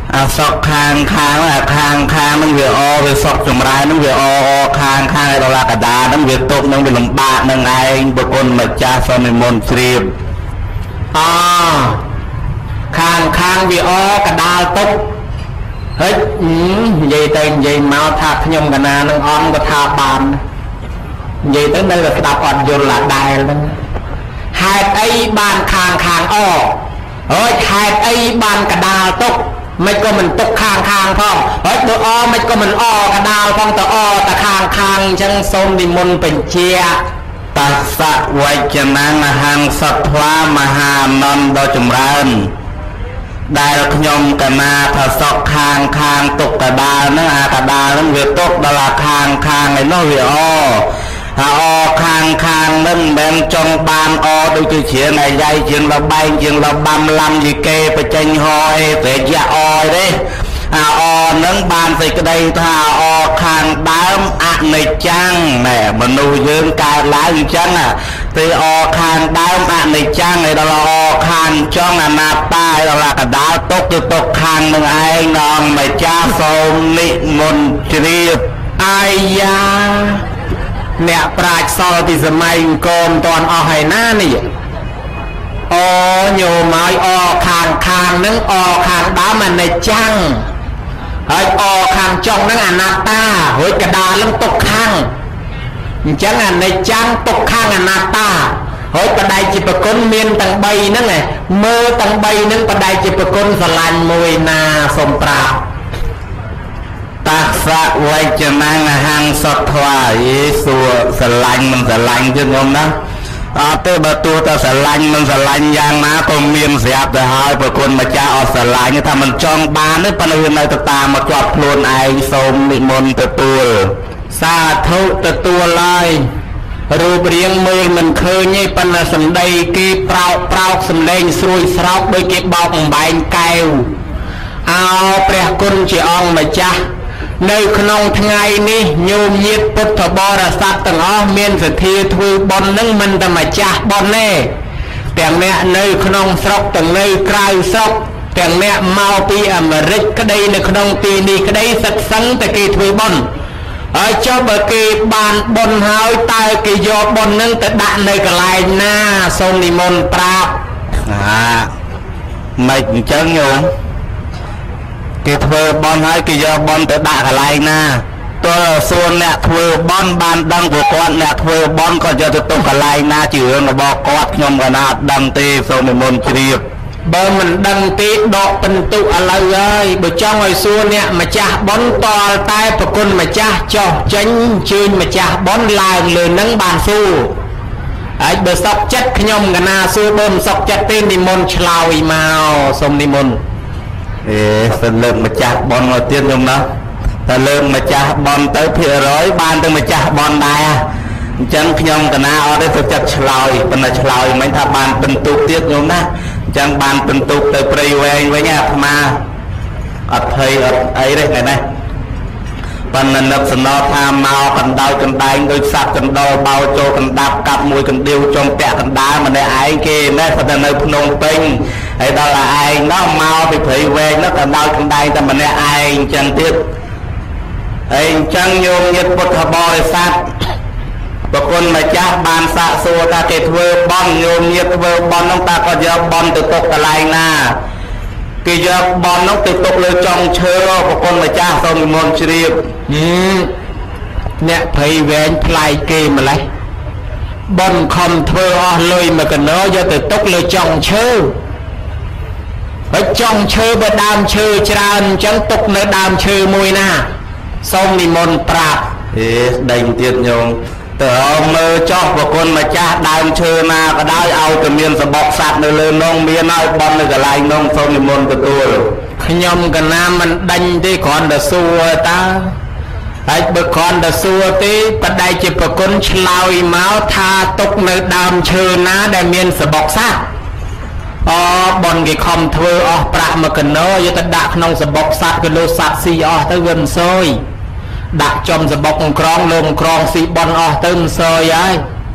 អាសក់ខាងខាងអាខាងខាងនឹងវាអវាសក់ចម្រើននឹងវាអខាងខាងឯដល់កដានឹងវាទុកនឹងវាលំបាកនឹងឯងបុគ្គលម្ចាស់សូមនិមន្តជ្រាបអខាងខាងវាអកដាលទុកហើយនិយាយទៅនិយាយមកថាខ្ញុំកណានឹងអន់ក៏ថាបាននិយាយទៅនៅតែស្ដាប់អត់យល់ឡាដែលហ្នឹងហេតុអីបានខាងខាងអហើយហេតុអីបានកដាលទុកមិនក៏មិនទុកខាងខាងផងហើយបើអមិនក៏មិនអកដាលផងទៅអតែខាងខាងអញ្ចឹងសូមនិមន្តបញ្ជាតសៈវចនាមហាងសត្វាមហានន្ទដ៏ចម្រើនដែលខ្ញុំកណាថាសក់ខាងខាងទុកកដាលហ្នឹងអាកដាលហ្នឹងវាទុកដល់ខាងខាងឯនោះវាអអខាងខាងនឹងមិនចង់បានអដូចជាជ្រៀងឯយ៉ៃជាងលបែងជាងលបាំឡាំយីកេបច្ចេញហអេប្រយៈអទេអាអនឹងបានសេចក្តីថាអខាងដើមអនិច្ចំណែមនុស្សយើងកើតឡើងអញ្ចឹងទេអខាងដើមអនិច្ចំឯដល់អខាងចង់អនាត្តាឯដល់កដាលទុកទៅទុកខាងនឹងឯងនងម្ចាស់សូមនិមន្តជ្រាបអាយ៉ាអ្នកប្រាជ្ញសល់ពីសម័យអង្គរមិនទាន់អស់ហើយណានេះអូញោមឲ្យអខាងខាងនឹងអខាងដើមអនិច្ចំហើយអខាងចុងនឹងអនត្តារួចកដាលនឹងទុកខាងអញ្ចឹងអនិច្ចំទុកខាងអនត្តាហើយបដិជាប្រគុណមានទាំងបីហ្នឹងមើលទាំងបីហ្នឹងបដិជាប្រគុណស្រឡាញ់មួយណាសូមប្រាប់តាសៈវចនាមហាងសត្វាយេសួរស្រឡាញ់មិនស្រឡាញ់ទេខ្ញុំណាអត់ទេបើទោះតែស្រឡាញ់មិនស្រឡាញ់យ៉ាងណាក៏មានស្រាប់ទៅហើយប្រគុណម្ចាស់អត់ស្រឡាញ់ថាមិនចង់បានទេប៉ុន្តែវានៅទៅតាមមកជាប់ខ្លួនឯងសូមនិមន្តទទួលសាធុទទួលឡើយរូបរាងមើលមិនឃើញទេប៉ុន្តែសម្ដីគេប្រោកប្រោកសម្លេងស្រួយស្រោកដូចគេបោកអំបែងកែវអោព្រះគុណជាអង្គម្ចាស់នៅក្នុងថ្ងៃនេះញោមញាតិពុទ្ធបរិស័ទទាំងអស់មានសទ្ធាធ្វើបុណ្យនឹងមិនតែម្ចាស់បុណ្យទេទាំងអ្នកនៅក្នុងស្រុកទាំងនៅក្រៅស្រុកទាំងអ្នកមកពីអាមេរិកក្តីនៅក្នុងទីនេះក្តីសិតសឹងតែគេធ្វើបុណ្យហើយចុះបើគេបានបុណ្យហើយតើគេយកបុណ្យនឹងទៅដាក់នៅកន្លែងណាសូមនិមន្តប្រាប់អាមិនអញ្ចឹងញោមគេធ្វើបន់ហើយគេយកបន់ទៅដាក់កន្លែងណាតើសួនអ្នកធ្វើបន់បានដឹងព្រោះគាត់អ្នកធ្វើបន់ក៏យកទៅទុកកន្លែងណាជារឿងរបស់គាត់ខ្ញុំក៏ណាអត់ដឹងទេសូមនិមន្តជ្រាបបើមិនដឹងទេដកពិន្ទុឥឡូវហើយបើចង់ឲ្យសួរអ្នកម្ចាស់បន់តលតែប្រគុណម្ចាស់ចោះចេញជើញម្ចាស់បន់ឡើងលើនឹងបានសួរហើយបើសក់ចិត្តខ្ញុំកណាសួរបើមិនសក់ចិត្តទេនិមន្តឆ្លើយមកសូមនិមន្តអេសិនលើកម្ចាស់បនមកទៀតខ្ញុំណាតែលើកម្ចាស់បនទៅភាគរយបានទៅម្ចាស់បនដែរអញ្ចឹងខ្ញុំកណាអត់ទេទៅចិត្តឆ្លើយប៉ុន្តែឆ្លើយមិនថាបានពិន្ទុទៀតខ្ញុំណាអញ្ចឹងបានពិន្ទុទៅព្រៃវែងវិញអាត្មាអត់ភ័យអត់អីទេថ្ងៃនេះប៉ុន្តែនឹកសំណថាមកកណ្ដោយកណ្ដែងដោយសัตว์កណ្ដោបោចូលកណ្ដាប់កាប់មួយកណ្ដៀវចុងពាក់កណ្ដាលម្នាក់ឯងគេណែប៉ុន្តែនៅភ្នំពេញហើយដល់ឯងនោះមកពីព្រៃវែងនោះកណ្ដោយកណ្ដែងតែម្នាក់ឯងអញ្ចឹងទៀតហើយអញ្ចឹងញោមញាតិពុទ្ធបរិស័ទប្រគុណម្ចាស់បានសាកសួរថាគេធ្វើបន់ញោមញាតិធ្វើបន់នោះតើគាត់យកបន់ទៅទុកកន្លែងណាគេយកបន់នោះទៅទុកលើចុងឈើប្រគុណម្ចាស់សូមនិមន្តជ្រាបអ្នកព្រៃវែងផ្លាយគេម្លេះបន់ខំធ្វើអស់លុយមួយកណោយកទៅទុកលើចុងឈើហើយចុងឈើបើដើមឈើច្រើនអញ្ចឹងទុកនៅដើមឈើមួយណាសូមនិមន្តប្រាប់អេដេញទៀតញោមទៅអមមើលចោះប្រគុណម្ចាស់ដើមឈើណាក៏ដោយឲ្យតែមានសបុកសัตว์នៅលើនងមានឲ្យបន់នៅកន្លែងនងសូមនិមន្តទទួលខ្ញុំកណាមិនដេញទេគ្រាន់តែសួរតើហើយបើគ្រាន់តែសួរទេបដិជាប្រគុណឆ្លើយមកថាទុកនៅដើមឈើណាដែលមានសបុកសัตว์អូបនគេខំធ្វើអស់ប្រាក់មួយកណោយកទៅដាក់ក្នុងសបុកសัตว์ក៏លោសัตว์ស៊ីអស់ទៅវាមិនសយដាក់ចំសបុកក្រងលោមក្រងស៊ីបនអស់ទៅមិនសយហើយ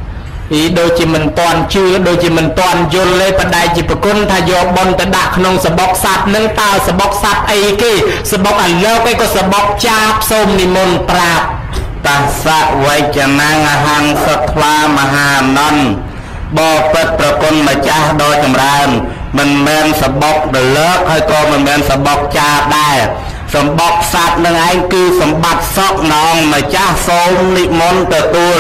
អីដូចជាមិនតាន់ជឿដូចជាមិនតាន់យល់ទេបដិជាប្រគុណថាយកបនទៅដាក់ក្នុងសបុកសัตว์នឹងតើសបុកសัตว์អីគេសបុកអាលោកឯក៏សបុកចាបសូមនិមន្តប្រាប់តសៈវៃចនាងអហង្សថ្វាមហាអនន្តបបិទ្ធប្រគុណម្ចាស់ដ៏ចម្រើនមិនមែនសបុកដលើកហើយក៏មិនមែនសបុកចាបដែរសម្បកសัตว์នឹងឯងគឺសម្បត្តិសក់ណងម្ចាស់សូមនិមន្តទទួល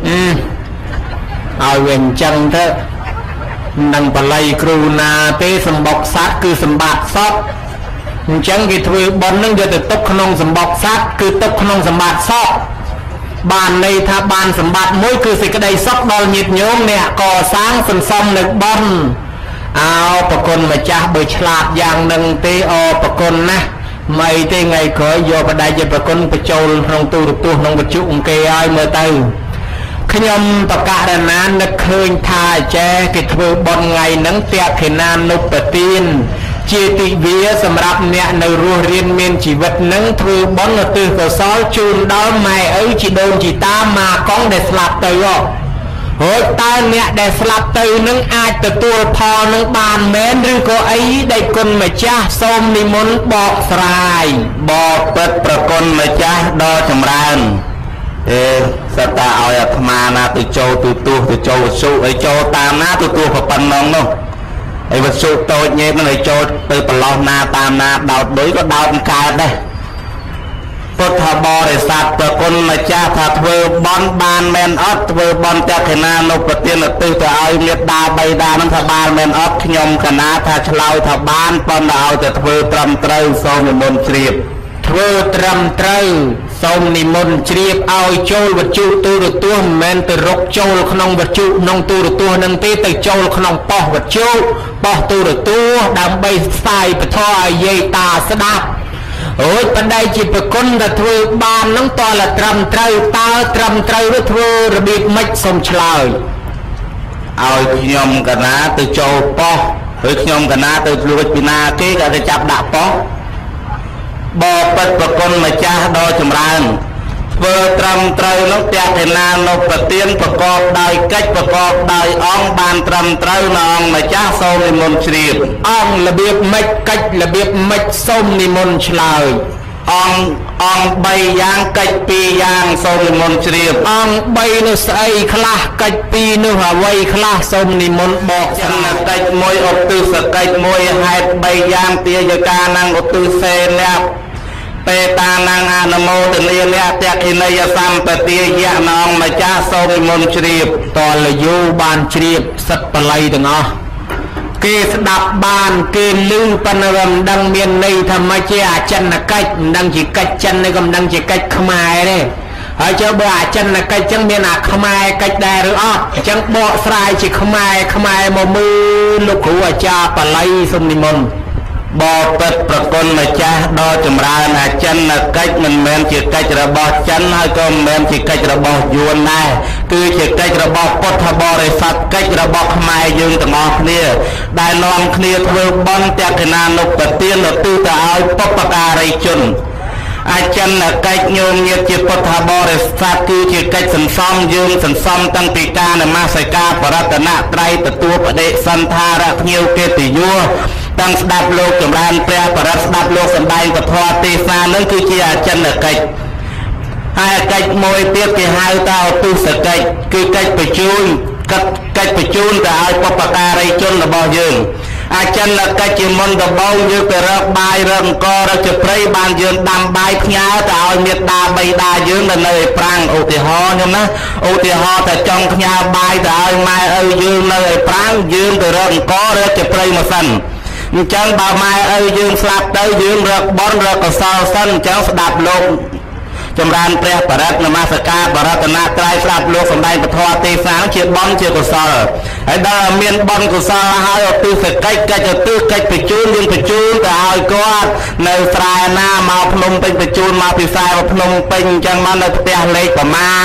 ឲ្យវិញចឹងទៅនឹងបល័យគ្រូណាទេសម្បកសัตว์គឺសម្បត្តិសក់អញ្ចឹងគេធ្វើបុណ្យនឹងយកទៅទុកក្នុងសម្បកសัตว์គឺទុកក្នុងសម្បត្តិសក់បានន័យថាបានសម្បត្តិមួយគឺសេចក្តីសុខដល់ញាតិញោមអ្នកកសាងសន្សំនៅបុណ្យអោប្រគុណម្ចាស់បើឆ្លាតយ៉ាងនឹងទេអប្រគុណណាស់មិនទេថ្ងៃក្រោយយកបដិជាប្រគុណបញ្ចូលក្នុងទូរទស្សន៍ក្នុងវិទ្យុអង្គគេឲ្យមើលទៅខ្ញុំបកករណានឹកឃើញថាចេះគេធ្វើបុណ្យថ្ងៃហ្នឹងទក្ខិណានុបទានជាទិវាសម្រាប់អ្នកនៅរស់រៀនមានជីវិតនឹងធ្វើបុណ្យឧទ្ទិសកុសលជូនដល់ម៉ែឪជីដូនជីតាម៉ាកងដែលស្លាប់ទៅហើយតើអ្នកដែលស្លាប់ទៅនឹងអាចទទួលផលនឹងបានមែនឬក៏អីដែលគុណម្ចាស់សូមនិមន្តបកស្រាយបបិទ្ធប្រគុណម្ចាស់ដ៏ចម្រើនអេសត្វតាឲ្យអាត្មាណាទៅចូលទូទស្សន៍ទៅចូលវសុឲ្យចូលតាមណាទូទស្សន៍ប៉ុណ្ណឹងនោះហើយវសុតូចញេមនឹងឲ្យចូលទៅប្រឡោះណាតាមណាដោតដូចក៏ដោតកើតដែរពុទ្ធបរិស័ទប្រគុណម្ចាស់ថាធ្វើបន់បានមែនអត់ធ្វើបន់តក្ខិណានុបទានឧទ្ទិសទៅឲ្យមេត្តាបៃតានឹងថាបានមែនអត់ខ្ញុំកណាថាឆ្លើយថាបានប៉ុន្តែឲ្យតែធ្វើត្រឹមត្រូវសូមនិមន្តជ្រាបធ្វើត្រឹមត្រូវសូមនិមន្តជ្រាបឲ្យចូលវត្ថុទូរទស្សន៍មិនមែនទៅរកចូលក្នុងវត្ថុក្នុងទូរទស្សន៍នឹងទេទៅចូលក្នុងប៉ុស្តិ៍វត្ថុប៉ុស្តិ៍ទូរទស្សន៍ដើម្បីផ្សាយពធឲ្យយាយតាស្ដាប់អូយបដិជាប្រគុណដែលធ្វើបាននឹងតើត្រឹមត្រូវតើត្រឹមត្រូវឬធ្វើរបៀបម៉េចសូមឆ្លើយឲ្យខ្ញុំកណាទៅចូលប៉ុស្តិ៍ឬខ្ញុំកណាទៅលួចពីណាគេក៏ទៅចាប់ដាក់ប៉ុស្តិ៍បបិទ្ធប្រគុណម្ចាស់ដ៏ចម្រើនធ្វើត្រឹមត្រូវនោះតក្ខិណានុបទានប្រកបដោយកិច្ចប្រកបដោយអង្គបានត្រឹមត្រូវនៅអង្គម្ចាស់សូមនិមន្តជ្រាបអង្គរបៀបម៉េចកិច្ចរបៀបម៉េចសូមនិមន្តឆ្លើយអង្គអង្គបីយ៉ាងកិច្ចពីរយ៉ាងសូមនិមន្តជ្រាបអង្គបីនោះស្អីខ្លះកិច្ចពីរនោះអ្វីខ្លះសូមនិមន្តបកចន្ទកិច្ចមួយឧទ្ទិសកិច្ចមួយហេតុបីយ៉ាងទាយកានឹងឧទ្ទិសេអ្នកបេតានឹងអនុមោទនាអ្នកតក្ខិណីយសម្បទាយៈនងម្ចាស់សូមនិមន្តជ្រាបតលយូបានជ្រាបសិទ្ធបល័យទាំងអស់គេស្ដាប់បានគេឮប៉ុន្តែមិនដឹងមានន័យថាម៉េចជាអចិន្នកិច្ចមិនដឹងជាកិច្ចចិននេះក៏មិនដឹងជាកិច្ចខ្មែរទេហើយចុះបើអចិន្នកិច្ចចឹងមានអាខ្មែរកិច្ចដែរឬអត់អញ្ចឹងបកស្រាយជាខ្មែរខ្មែរមកមើលលោកគ្រូអាចារ្យបល័យសូមនិមន្តបបិទ្ធប្រគុណម្ចាស់ដ៏ចម្រើនអចិន្នកិច្ចមិនមែនជាកិច្ចរបស់ចិនហើយក៏មិនមែនជាកិច្ចរបស់យួនដែរគឺជាកិច្ចរបស់ពុទ្ធបរិស័ទកិច្ចរបស់ខ្មែរយើងទាំងអស់គ្នាដែលនាំគ្នាធ្វើបុណ្យតក្ខិណានុបទានឧទ្ទិសទៅឲ្យបុព្វការីជនអចិន្នកិច្ចញោមញាតិជាពុទ្ធបរិស័ទគឺជាកិច្ចសន្សំយើងសន្សំតាំងពីការនមស្ការបរតនត្រ័យទទួលបដិសន្ធារភ្ញៀវកិត្តិយសតាំងស្ដាប់លោកចម្រើនព្រះបរិទ្ធស្ដាប់លោកសម្ដែងពធទេសនានឹងគឺជាអចិន្នកិច្ចហើយកិច្ចមួយទៀតគេហៅថាឧទ្ទិសកិច្ចគឺកិច្ចបញ្ជូនកិច្ចកិច្ចបញ្ជូនទៅឲ្យបុព្វការីជនរបស់យើងអចិន្នកិច្ចជាមុនដំបូងយើងទៅរកបាយរកអង្គរកជព្រៃបានយើងដាំបាយផ្ញើទៅឲ្យមេត្តាបិតាយើងនៅនៅឯប្រាំងឧទាហរណ៍ខ្ញុំណាឧទាហរណ៍ថាចង់ផ្ញើបាយទៅឲ្យម៉ែឪយើងនៅឯប្រាំងយើងទៅរកអង្គររកជព្រៃមកសិនអញ្ចឹងបើម៉ែឪយើងស្លាប់ទៅយើងរកបន់រកកុសលសិនអញ្ចឹងស្ដាប់លោកចម្រើនព្រះបរិត្តនមស្ការបរតនត្រ័យស្ដាប់លោកសម្ដែងពធទេសនាជាបន់ជាកុសលហើយដល់មានបន់កុសលហើយឧទ្ទិសកិច្ចកិច្ចឧទ្ទិសកិច្ចបញ្ជូនយើងបញ្ជូនទៅឲ្យគាត់នៅស្រែណាមកភ្នំពេញបញ្ជូនមកពីខ្សែមកភ្នំពេញអញ្ចឹងមកនៅផ្ទះលេខប្រមាណ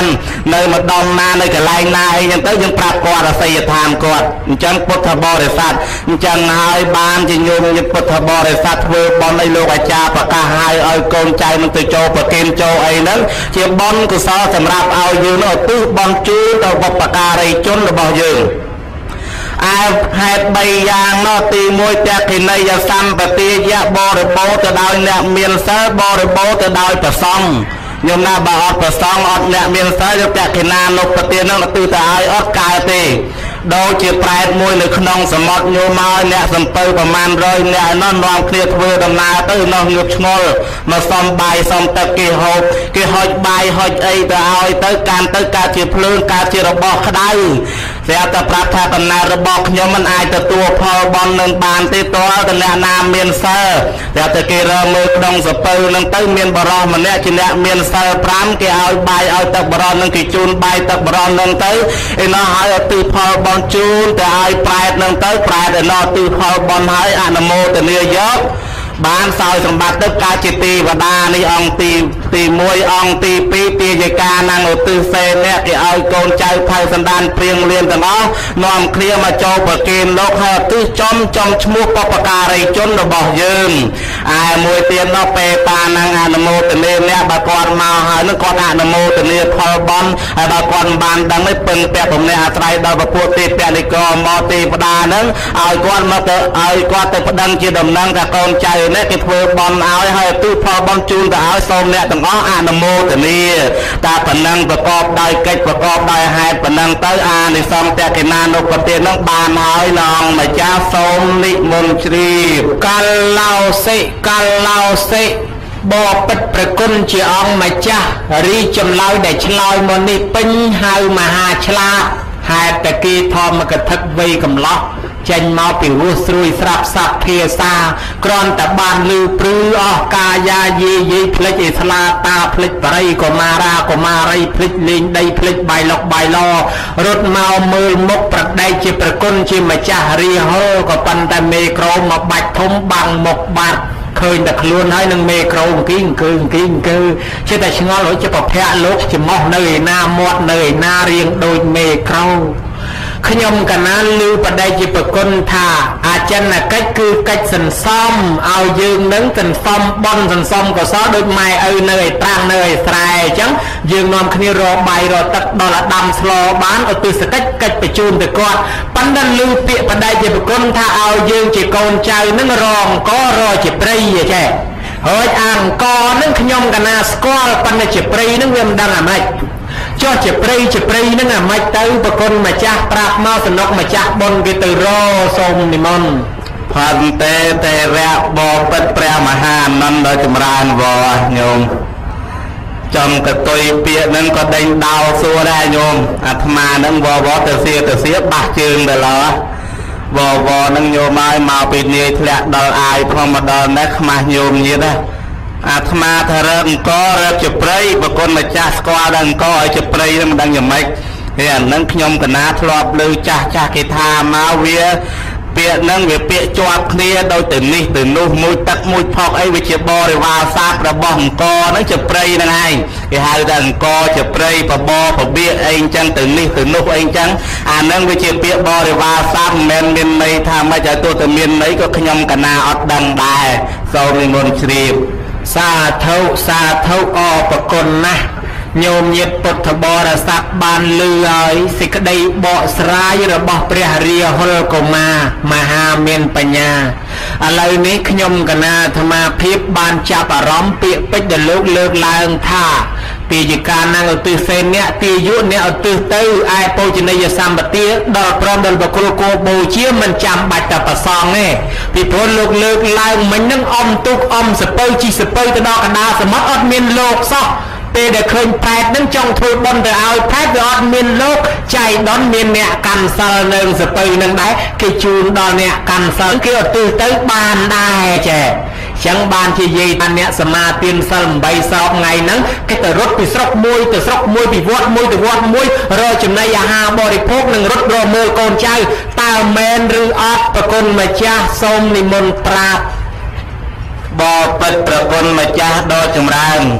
នៅម្ដងណានៅកន្លែងណាអីចឹងទៅយើងប្រាប់គាត់អសយដ្ឋានគាត់អញ្ចឹងពុទ្ធបរិស័ទអញ្ចឹងហើយបានជាញោមពុទ្ធបរិស័ទធ្វើបុណ្យឲ្យលោកអាចារ្យប្រកាសឲ្យឲ្យកូនចៅនឹងទៅចូលប្រគេនចូលអីហ្នឹងជាបុណ្យកុសលសម្រាប់ឲ្យយើងឧទ្ទិសបុណ្យជូនដល់បុព្វការីជនរបស់យើងអើហេតុបីយ៉ាងនោះទីមួយតេកិនីយសម្បទាយៈបរិបូរទៅដោយអ្នកមានសិលបរិបូរទៅដោយប្រសង្ឃញោមណាបើអត់ប្រសងអត់អ្នកមានសិលយកតេកិណានុបទានឹងទៅទៅឲ្យអត់កើតទេដូចជាប្រែតមួយនៅក្នុងសមុទ្រញោមមកអ្នកសំពៅប្រមាណរយអ្នកនោះនាំគ្នាធ្វើដំណើរទៅនោះងើបឆ្ងល់មកសំបាយសំទឹកគេហូបគេហុចបាយហុចអីទៅឲ្យទៅកាន់ទៅកើតជាភ្លើងកើតជារបស់ក្តៅស្រាប់តែប្រាប់ថាកំណើតរបស់ខ្ញុំមិនអាចទទួលផលបន់នឹងបានទេតើតអ្នកណាមានសិលស្រាប់តែគេរើមើលក្នុងសពៅនឹងទៅមានបរោះម្នាក់ជាអ្នកមានសិលប្រាំគេឲ្យបាយឲ្យទឹកបរោះនឹងគេជូនបាយទឹកបរោះនឹងទៅឯនោះឲ្យឧទ្ទិសផលបន់ជូនទៅឲ្យប្រែតនឹងទៅប្រែតឯនោះឧទ្ទិសផលបន់ឲ្យអនុមោទនាយកបានសោយសម្បត្តិទៅកើតជាទេវតានេះអង្គទីទីមួយអង្គទីពីរទាយិកានឹងឧទ្ទិសសេអ្នកគេឲ្យកូនចៅថៅសន្តានព្រៀងលៀនទាំងអស់នាំគ្នាមកចូលប្រគេនលោកហើយឧទ្ទិសចំចំឈ្មោះបុព្វការីជនរបស់យើងឯមួយទៀតនោះពេតានឹងអនុមោទនាអ្នកបើគាត់មកហើយនឹងគាត់អនុមោទនាផលបន់ហើយបើគាត់មិនបានដឹងទេពឹងពាក់ពំនាក់អាស្រ័យដល់ពពួកទេពនិកមកទេវតានឹងឲ្យគាត់មកទៅឲ្យគាត់ទៅប្តឹងជាដំណឹងថាកូនចៅនេះគេធ្វើបន់ឲ្យហើយឧទ្ទិសផលបន់ជូនទៅឲ្យសូមអ្នកទាំងអស់អនុមោទនាតែប៉ុណ្ណឹងប្រកបដោយកិច្ចប្រកបដោយហេតុប៉ុណ្ណឹងទៅអានិសង្សតេកិណានុបទានឹងបានហើយនៅអង្គម្ចាស់សូមនិមន្តជ្រាបកាឡោសិកាឡោសិបបិទ្ធប្រគុណជាអង្គម្ចាស់រីចម្លើយដែលឆ្លើយមកនេះពេញហៅមហាឆ្លាតហេតុតែគេធម្មកថាវ័យកំឡោះចេញមកពីរស់ស្រួយស្រាប់សັບភាសាគ្រាន់តែបានលឺព្រឺអស់កាយាយេយីផ្លិចឯស្លាតាផ្លិចបរិយកុមារាកុមារីផ្លិចលេងដីផ្លិចបាយលុកបាយឡរត់មកមើលមុខប្រដែកជាប្រគុណជាម្ចាស់រាហុលក៏ប៉ុន្តែមេក្រមមកបាច់ធំបាំងមុខបាត់ឃើញតែខ្លួនហើយនឹងមេក្រមគីងគឺគីងគឺជាតែឆ្ងល់ហើយជាប្រភៈលោកច្មោះនៅឯណាមាត់នៅឯណារៀងដូចមេក្រមខ្ញុំកណានឮបដិជាប្រគុណថាអាចិនកិច្ចគឺកិច្ចសន្សំឲ្យយើងនឹងសន្សំបន់សន្សំកុសលដូចម៉ែឪនៅឯត្រាំងនៅឯស្រែអញ្ចឹងយើងនាំគ្នារកបាយរកទឹកដល់អាដាំស្លបានឧទ្ទិសកិច្ចកិច្ចបញ្ជូនទៅគាត់ប៉ុន្តែឮពាក្យបដិជាប្រគុណថាឲ្យយើងជាកូនចៅនឹងរងក៏រជាព្រៃចេះហើយអង្គនឹងខ្ញុំកណាស្គាល់ប៉ុន្តែជាព្រៃនឹងវាមិនដឹងអាម៉េចចុះជាព្រៃជាព្រៃហ្នឹងអាម៉េចទៅប្រគុណម្ចាស់ប្រាប់មកសនុកម្ចាស់បុណ្យគេទៅរសូមនិមន្តផន្តេតេរៈបបិទ្ធព្រះមហាអានន្ទដ៏ចម្រើនវរញោមចំកតុយពាក្យហ្នឹងក៏ដេញដោសួរដែរញោមអាត្មាហ្នឹងវវទៅសៀទៅសៀបាសជើងទៅឡោវវហ្នឹងញោមឲ្យមកពីនាយធ្លាក់ដល់អាយផងមកដល់នេះខ្មាស់ញោមទៀតណាអាត្មាថារើអង្គរើជាព្រៃប្រគុណម្ចាស់ស្គាល់ដល់អង្គឲ្យជាព្រៃនឹងមិនដឹងយ៉ាងម៉េចហើយអានឹងខ្ញុំកណាធ្លាប់លើចាស់ចាស់គេថាមកវាពាក្យហ្នឹងវាពាក្យជាប់គ្នាដោយទៅនេះទៅនោះមួយទឹកមួយផុកអីវាជាបរិវារសាស្ត្ររបស់អង្គហ្នឹងជាព្រៃហ្នឹងឯងគេហៅថាអង្គជាព្រៃបបរបបៀកអីអញ្ចឹងទៅនេះទៅនោះអីអញ្ចឹងអាហ្នឹងវាជាពាក្យបរិវារសាស្ត្រមិនមែនមានន័យថាមិនឲ្យទោះតែមានន័យក៏ខ្ញុំកណាអត់ដឹងដែរសូមនិមន្តជ្រាបសាធុសាធុអរប្រគុណណាស់ញោមញាតិពុទ្ធបរិស័ទបានលឺហើយសេចក្តីបកស្រាយរបស់ព្រះរាហុលកុមារមហាមានបញ្ញាឥឡូវនេះខ្ញុំកណាអាត្មាភាពបានចាប់អារម្មណ៍ពាក្យពេចន៍ដែលលោកលើកឡើងថាពាក្យការនឹងឧទ្ទិសសេអ្នកទាយុអ្នកឧទ្ទិសទៅឯពោជនីយសម្បទាដល់ព្រមដល់បកុលគោបូជាមិនចាំបាច់តែប្រសងទេពីព្រោះលោកលើកឡើងមិញនឹងអំទុកអំសពៅជីសពៅទៅដល់កណ្ដាលសមុទ្រអត់មានលោកសោះពេលដែលឃើញប្រែតនឹងចង់ធ្វើបន់ទៅឲ្យប្រែតវាអត់មានលោកចៃដន្យមានអ្នកកាន់សិលនៅសពៅនឹងដែរគេជូនដល់អ្នកកាន់សិលគេឧទ្ទិសទៅបានដែរចេះចឹងបានជាយាយថាអ្នកសមាទានសិលeightស្រុកថ្ងៃហ្នឹងគេទៅរត់ពីស្រុកមួយទៅស្រុកមួយពីវត្តមួយទៅវត្តមួយរកចំណីអាហារបរិភោគនិងរត់រមើលកូនចៅតើមែនឬអត់ប្រគុណម្ចាស់សូមនិមន្តប្រាប់បបិទ្ធប្រគុណម្ចាស់ដ៏ចម្រើន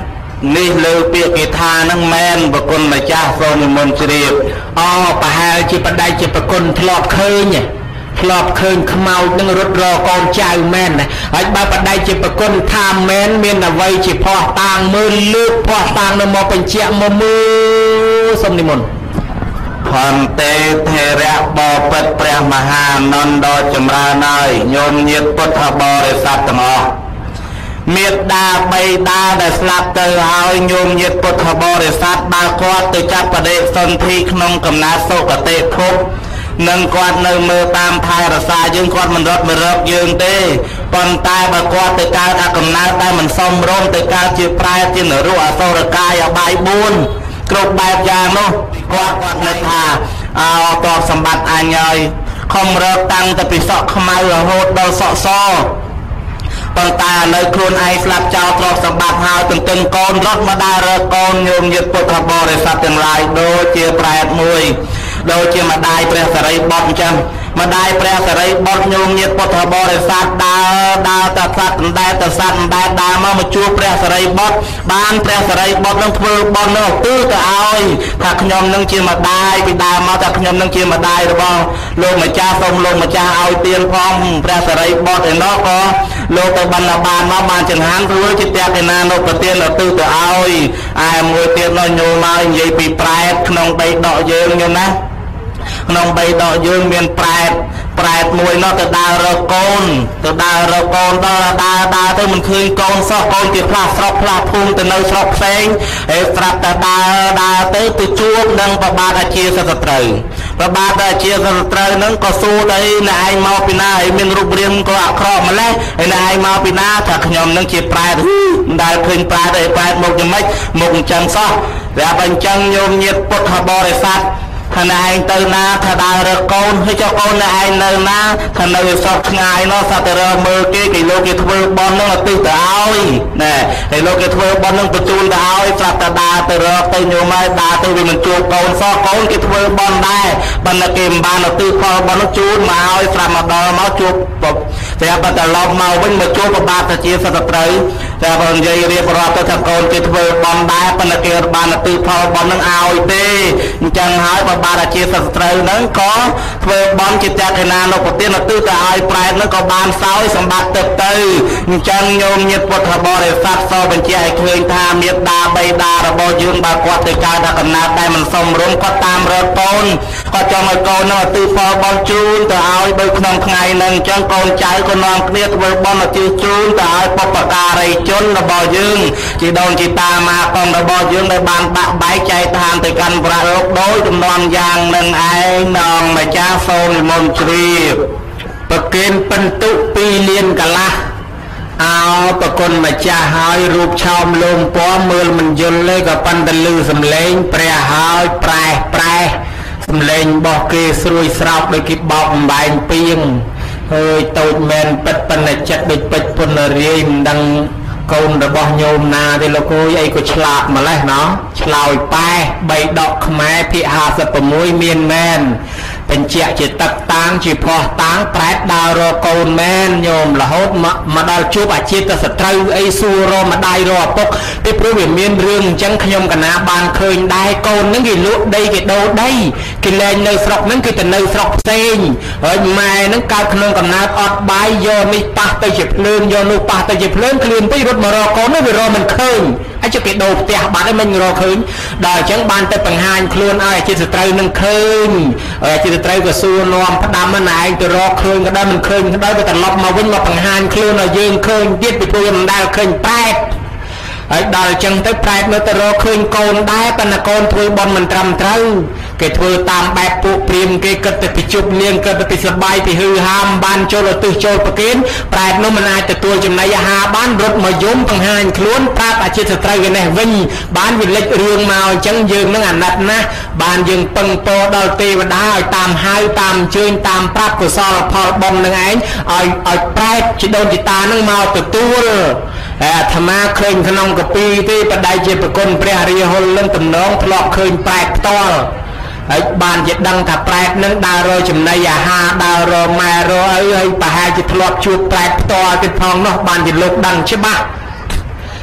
នេះលើពាក្យគេថានឹងមែនប្រគុណម្ចាស់សូមនិមន្តជ្រាបអូប្រហែលជាបដិជាប្រគុណធ្លាប់ឃើញធ្លាប់ឃើញខ្មោចនឹងរត់រកកូនចៅមែនហើយបើបដិជាប្រគុណថាមែនមានអ្វីជាផោះតាងមើលលើកផោះតាងនៅមកបញ្ជាក់មកមើលសូមនិមន្តខន្ទេធរៈបពិតព្រះមហានន្ទដ៏ចម្រើនហើយញោមញាតិពុទ្ធបរិស័ទទាំងអស់មេត្តាបៃតាដែលស្លាប់ទៅហើយញោមញាតិពុទ្ធបរិស័ទបើគាត់ទៅចាប់បដិសន្ធិក្នុងកំណើតសុគតិភពនឹងគាត់នៅមើលតាមថែរក្សាយើងគាត់មិនរត់មករកយើងទេប៉ុន្តែបើគាត់ទៅកើតអាកំណើតដែលមិនសមរម្យទៅកើតជាប្រែជានរកអសុរកាយអបាយបួនគ្រប់បែបយ៉ាងនោះគាត់គាត់នឹកថាអោតបសម្បត្តិអញហើយខំរកតាំងតែពីសក់ខ្មៅរហូតដល់សក់សប៉ុន្តែនៅខ្លួនឯងស្លាប់ចោលទ្រព្យសម្បត្តិហើយទន្ទឹងកូនរត់មកដើររកកូនញោមញាតិពុទ្ធបរិស័ទទាំងឡាយដូចជាប្រែតមួយដូចជាម្ដាយព្រះសារីបុត្រអញ្ចឹងម្ដាយព្រះសារីបុត្រញោមញាតិពុទ្ធបរិស័ទដើរដើរតស័តអណ្ដែតតស័តអណ្ដែតដើរមកមកជួបព្រះសារីបុត្របានព្រះសារីបុត្រនឹងធ្វើបុណ្យនោះទើទៅឲ្យថាខ្ញុំនឹងជាម្ដាយពីដើមមកថាខ្ញុំនឹងជាម្ដាយរបស់លោកម្ចាស់សូមលោកម្ចាស់ឲ្យទានផងព្រះសារីបុត្រឯណោះក៏លោកទៅបណ្ឌបាតមកបានចង្ហាន់រួចជាតេកេណានោះប្រទានទៅទៅឲ្យឯមួយទៀតនោះញោមមកនិយាយពីប្រែតក្នុងដីដកយើងញោមណាក្នុងបីដកយើងមានប្រែតប្រែតមួយនោះទៅដើររកកូនទៅដើររកកូនដល់ដើរដើរទៅមិនឃើញកូនសោះកូនជាផ្លាស់ស្រុកផ្លាស់ភូមិទៅនៅស្រុកផ្សេងហើយស្រាប់តែដើរដើរទៅទៅជួបនឹងប្របាទអាជាសត្រូវប្របាទអាជាសត្រូវហ្នឹងក៏សួរទៅណែឯងមកពីណាហើយមានរូបរាងក៏អាក្រក់ម្លេះហើយណែឯងមកពីណាថាខ្ញុំនឹងជាប្រែតមិនដែលឃើញប្រែតទេប្រែតមកយ៉ាងម៉េចមកអញ្ចឹងសោះប្រាប់អញ្ចឹងញោមញាតិពុទ្ធបរិស័ទថាឯងទៅណាថាដើររកកូនហើយចុះកូនឯងនៅណាថានៅស្រុកឆ្ងាយនោះសត្វទៅរកមើលគេគេលោកគេធ្វើបន់នោះទៅទៅឲ្យណែហើយលោកគេធ្វើបន់នោះបញ្ជូនទៅឲ្យស្រាប់តែដើរទៅរកទៅញោមហើយដើរទៅវាមិនជួបកូនសោះកូនគេធ្វើបន់ដែរបណ្ឌគេមិនបានទៅទិផលបន់នោះជូនមកឲ្យស្រាប់មកដល់មកជួបតែបើតែឡប់មកវិញមកជួបប្របាទតាជាសត្វត្រូវតែបើនិយាយរៀបរាប់ទៅថាកូនគេធ្វើបន់ដែរបណ្ឌគេបានទៅទិផលបន់នោះឲ្យទេអញ្ចឹងហើយបាទអាជាសត្រូវហ្នឹងក៏ធ្វើបន់ជាតេកេណាលោកប្រទានទៅទៅឲ្យប្រែតហ្នឹងក៏បានសោយសម្បត្តិទៅទៅអញ្ចឹងញោមញាតិពុទ្ធបរិស័ទសូមបញ្ជាក់ឲ្យឃើញថាមេត្តាបៃតារបស់យើងបើគាត់ទៅកើតដល់កំណើតដែលមិនសមរម្យគាត់តាមរកកូនគាត់ចង់ឲ្យកូននោះទៅផលបន់ជូនទៅឲ្យដោយក្នុងថ្ងៃហ្នឹងអញ្ចឹងកូនចៅក៏នាំគ្នាធ្វើបន់ជឿជូនទៅឲ្យបុព្វការីជនរបស់យើងជីដូនជីតាម៉ាកំរបស់យើងដែលបានបាក់បែកចែកឋានទៅកាន់ប្រារោគដោយដំណំយ៉ាងនឹងឯងនងម្ចាស់សូមនិមន្តជ្រាបប្រគេនពិន្ទុពីរលានកន្លះអោប្រគុណម្ចាស់ហើយរូបឆោមលោមពណ៌មើលមិនយល់ទេក៏ប៉ុន្តែឮសំឡេងព្រះហើយប្រែប្រែសំឡេងរបស់គេស្រួយស្រោបដូចគេបោកបំបែងពីងហើយតូចមែនពិតប៉ុន្តែចិត្តដូចពេជ្រពុនរាយមិនដឹងកូនរបស់ញោមណាទេលោកអើយអីក៏ឆ្លាតម្លេះណោះឆ្លោយប៉ែបីដកខ្មែរភាគห้าสิบหกមានមែនបញ្ជាក់ជាទឹកតាងជាផោះតាងប្រែតដើររកកូនមែនញោមរហូតមកដល់ជួបអាជាតសត្រូវអីសួររម្ដាយរឪពុកពីព្រោះវាមានរឿងអញ្ចឹងខ្ញុំកណាបានឃើញដែរកូននឹងគេលក់ដីគេដូរដីគេលែងនៅស្រុកហ្នឹងគេទៅនៅស្រុកផ្សេងហើយម៉ែហ្នឹងកើតក្នុងកំណើតអត់បាយយកនេះប៉ះទៅជាភ្លើងយកនោះប៉ះទៅជាភ្លើងឃ្លានពេករត់មករកកូននោះវារកមិនឃើញហើយជិះគេដូរផ្ទះបាត់ហើយមិនរកឃើញដល់អញ្ចឹងបានទៅបង្ហាញខ្លួនឲ្យអាជាសត្រូវនឹងឃើញអាជាសត្រូវក៏សួរនាំផ្ដាំម្នាក់ឯងទៅរកឃើញក៏ដែរមិនឃើញក៏ដែរវាត្រឡប់មកវិញមកបង្ហាញខ្លួនឲ្យយើងឃើញទៀតពីព្រោះមិនដែលឃើញប្រែតហើយដល់អញ្ចឹងទៅប្រែតនៅទៅរកឃើញកូនដែរប៉ុន្តែកូនធ្វើបន់មិនត្រឹមត្រូវគេធ្វើតាមបែបពួកព្រាហ្មណ៍គេគិតទៅពីជប់លៀងគិតទៅពីសបាយពីហឺហាមបានចូលទៅចូលប្រគេនប្រែតនោះមិនអាចទទួលចំណីអាហារបានរត់មកយំបង្ហាញខ្លួនប្រាប់អាជាសត្រូវឯនេះវិញបានវិលិចរឿងមកអញ្ចឹងយើងនឹងអាណិតណាស់បានយើងពឹងពោដល់ទេវតាឲ្យតាមហៅតាមអញ្ជើញតាមប្រាប់កុសលផលបុណ្យនឹងឯងឲ្យឲ្យប្រែតជីដូនជីតានឹងមកទទួលអាត្មាឃើញក្នុងកពីទេបដិជាប្រគុណព្រះរាហុលនឹងតំណងធ្លាប់ឃើញប្រែតផ្ទាល់ហើយបានជាដឹងថាប្រែតនឹងដើររកចំណីអាហារដើររកម៉ែរកអីហើយប្រហែលជាធ្លាប់ជួបប្រែតផ្ទាល់ទៀតផងនោះបានជាលោកដឹងច្បាស់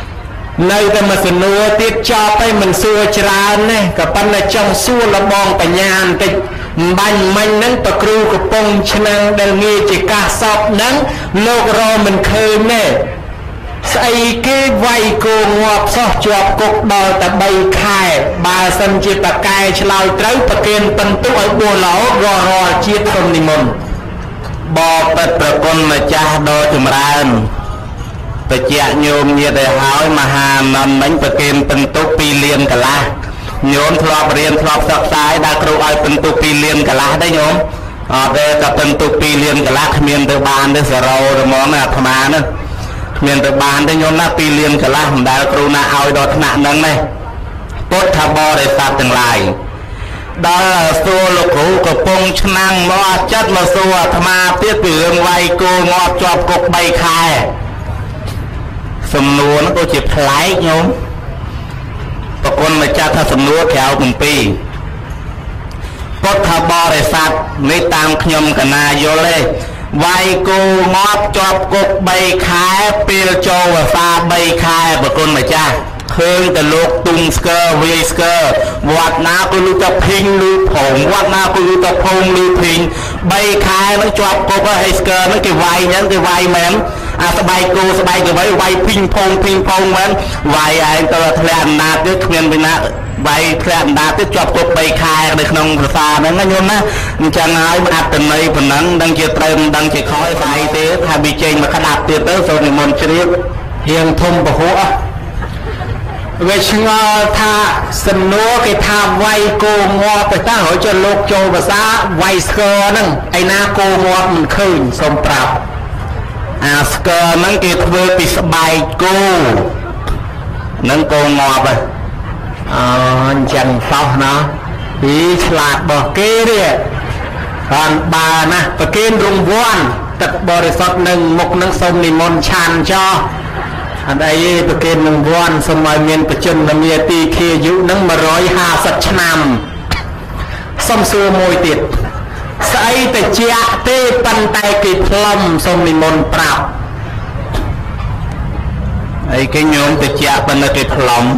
នៅតែមកសនួរទៀតចប់ហើយមិនសួរច្រើនទេក៏ប៉ុន្តែចង់សួរលបងបញ្ញាបន្តិចអំបញ្ញមិញហ្នឹងប្រគ្រូកំពុងឆ្នាំងដែលងាយជាកាសសពហ្នឹងលោករមិនឃើញទេស្អីគេវាយគោងាប់សោះជាប់គុកដល់តែបីខែបើសិនជាបកែឆ្លើយត្រូវប្រគិនបន្ទុកឲ្យបួសរហូតរាល់ជាតិក្រុមនិមន្តបបិទ្ធប្រគុណម្ចាស់ដ៏ចម្រើនបច្ចៈញោមញាតិឲ្យហើយមហានន្ទមិញប្រគិនបន្ទុកពីរលានកន្លះញោមធ្លាប់រៀនធ្លាប់សិក្សាដល់គ្រូឲ្យបន្ទុកពីរលានកន្លះដែរញោមអត់ទេតែបន្ទុកពីរលានកន្លះគ្មានទៅបានទេសរោរហ្មងអាត្មានោះមានទៅបានទេញោមណាពីរលានកន្លះមិនដែលគ្រូណាឲ្យដល់ថ្នាក់ហ្នឹងទេពុទ្ធបរិស័ទទាំងឡាយដល់សួរលោកគ្រូកំពុងឆ្នាំងមកអត់ចិត្តមកសួរអាត្មាទៀតពីរឿងវាយគោងាប់ជាប់គុកបីខែសំណួរនោះក៏ជាប្លែកញោមប្រគុណម្ចាស់ថាសំណួរក្រៅគម្ពីរពុទ្ធបរិស័ទនេះតាមខ្ញុំកណាយល់ទេវាយគោងាប់ជាប់គុកបីខែពេលចូលវស្សាបីខែប្រគុណម្ចាស់ឃើញតែលោកទុំស្កើវាយស្កើវត្តណាក៏លុតភីងលុផោងវត្តណាក៏លុតភោងលុភីងបីខែនឹងជាប់គុកហើយស្កើនឹងគេវាយអញ្ចឹងគេវាយមែនអាស្បែកគោស្បែកទៅវាយភីងភោងភីងភោងមែនវាយឯងទៅធ្លាក់អំណាចទៀតគ្មានវិណាវាយធ្លាក់អំណាចទៀតជាប់គុកបីខែនៅក្នុងភាសាហ្នឹងណាញោមណាអញ្ចឹងហើយអត្តន័យប៉ុណ្ណឹងដឹងជាត្រូវមិនដឹងជាខ້ອຍស្អីទេថាវាចេញមកក្តាប់ទៀតទៅសូមនិមន្តជ្រាបរៀងធំពហុវាឆ្ងល់ថាសំណួរគេថាវាយគោងាប់ទៅតាហើយចុះលោកចូលភាសាវាយស្គរហ្នឹងឯណាគោងាប់មិនឃើញសូមប្រាប់អាស្គរហ្នឹងគេធ្វើពីស្បែកគោហ្នឹងគោងាប់ហ៎អអញ្ចឹងសោះណាពីឆ្លាតរបស់គេនេះបានបើណាប្រគិនរង្វាន់ទឹកបរិសុទ្ធនឹងមុខនឹងសូមនិមន្តឆានចោះអត់អីទេប្រគិនរង្វាន់សូមឲ្យមានបច្ចុប្បន្ននាទីខាយុនឹងmột trămห้าสิบឆ្នាំសូមសួរមួយទៀតស្អីទៅជាទេប៉ុន្តែគេផ្លុំសូមនិមន្តប្រាប់អីគេញោមទៅជាប៉ុន្តែគេផ្លុំ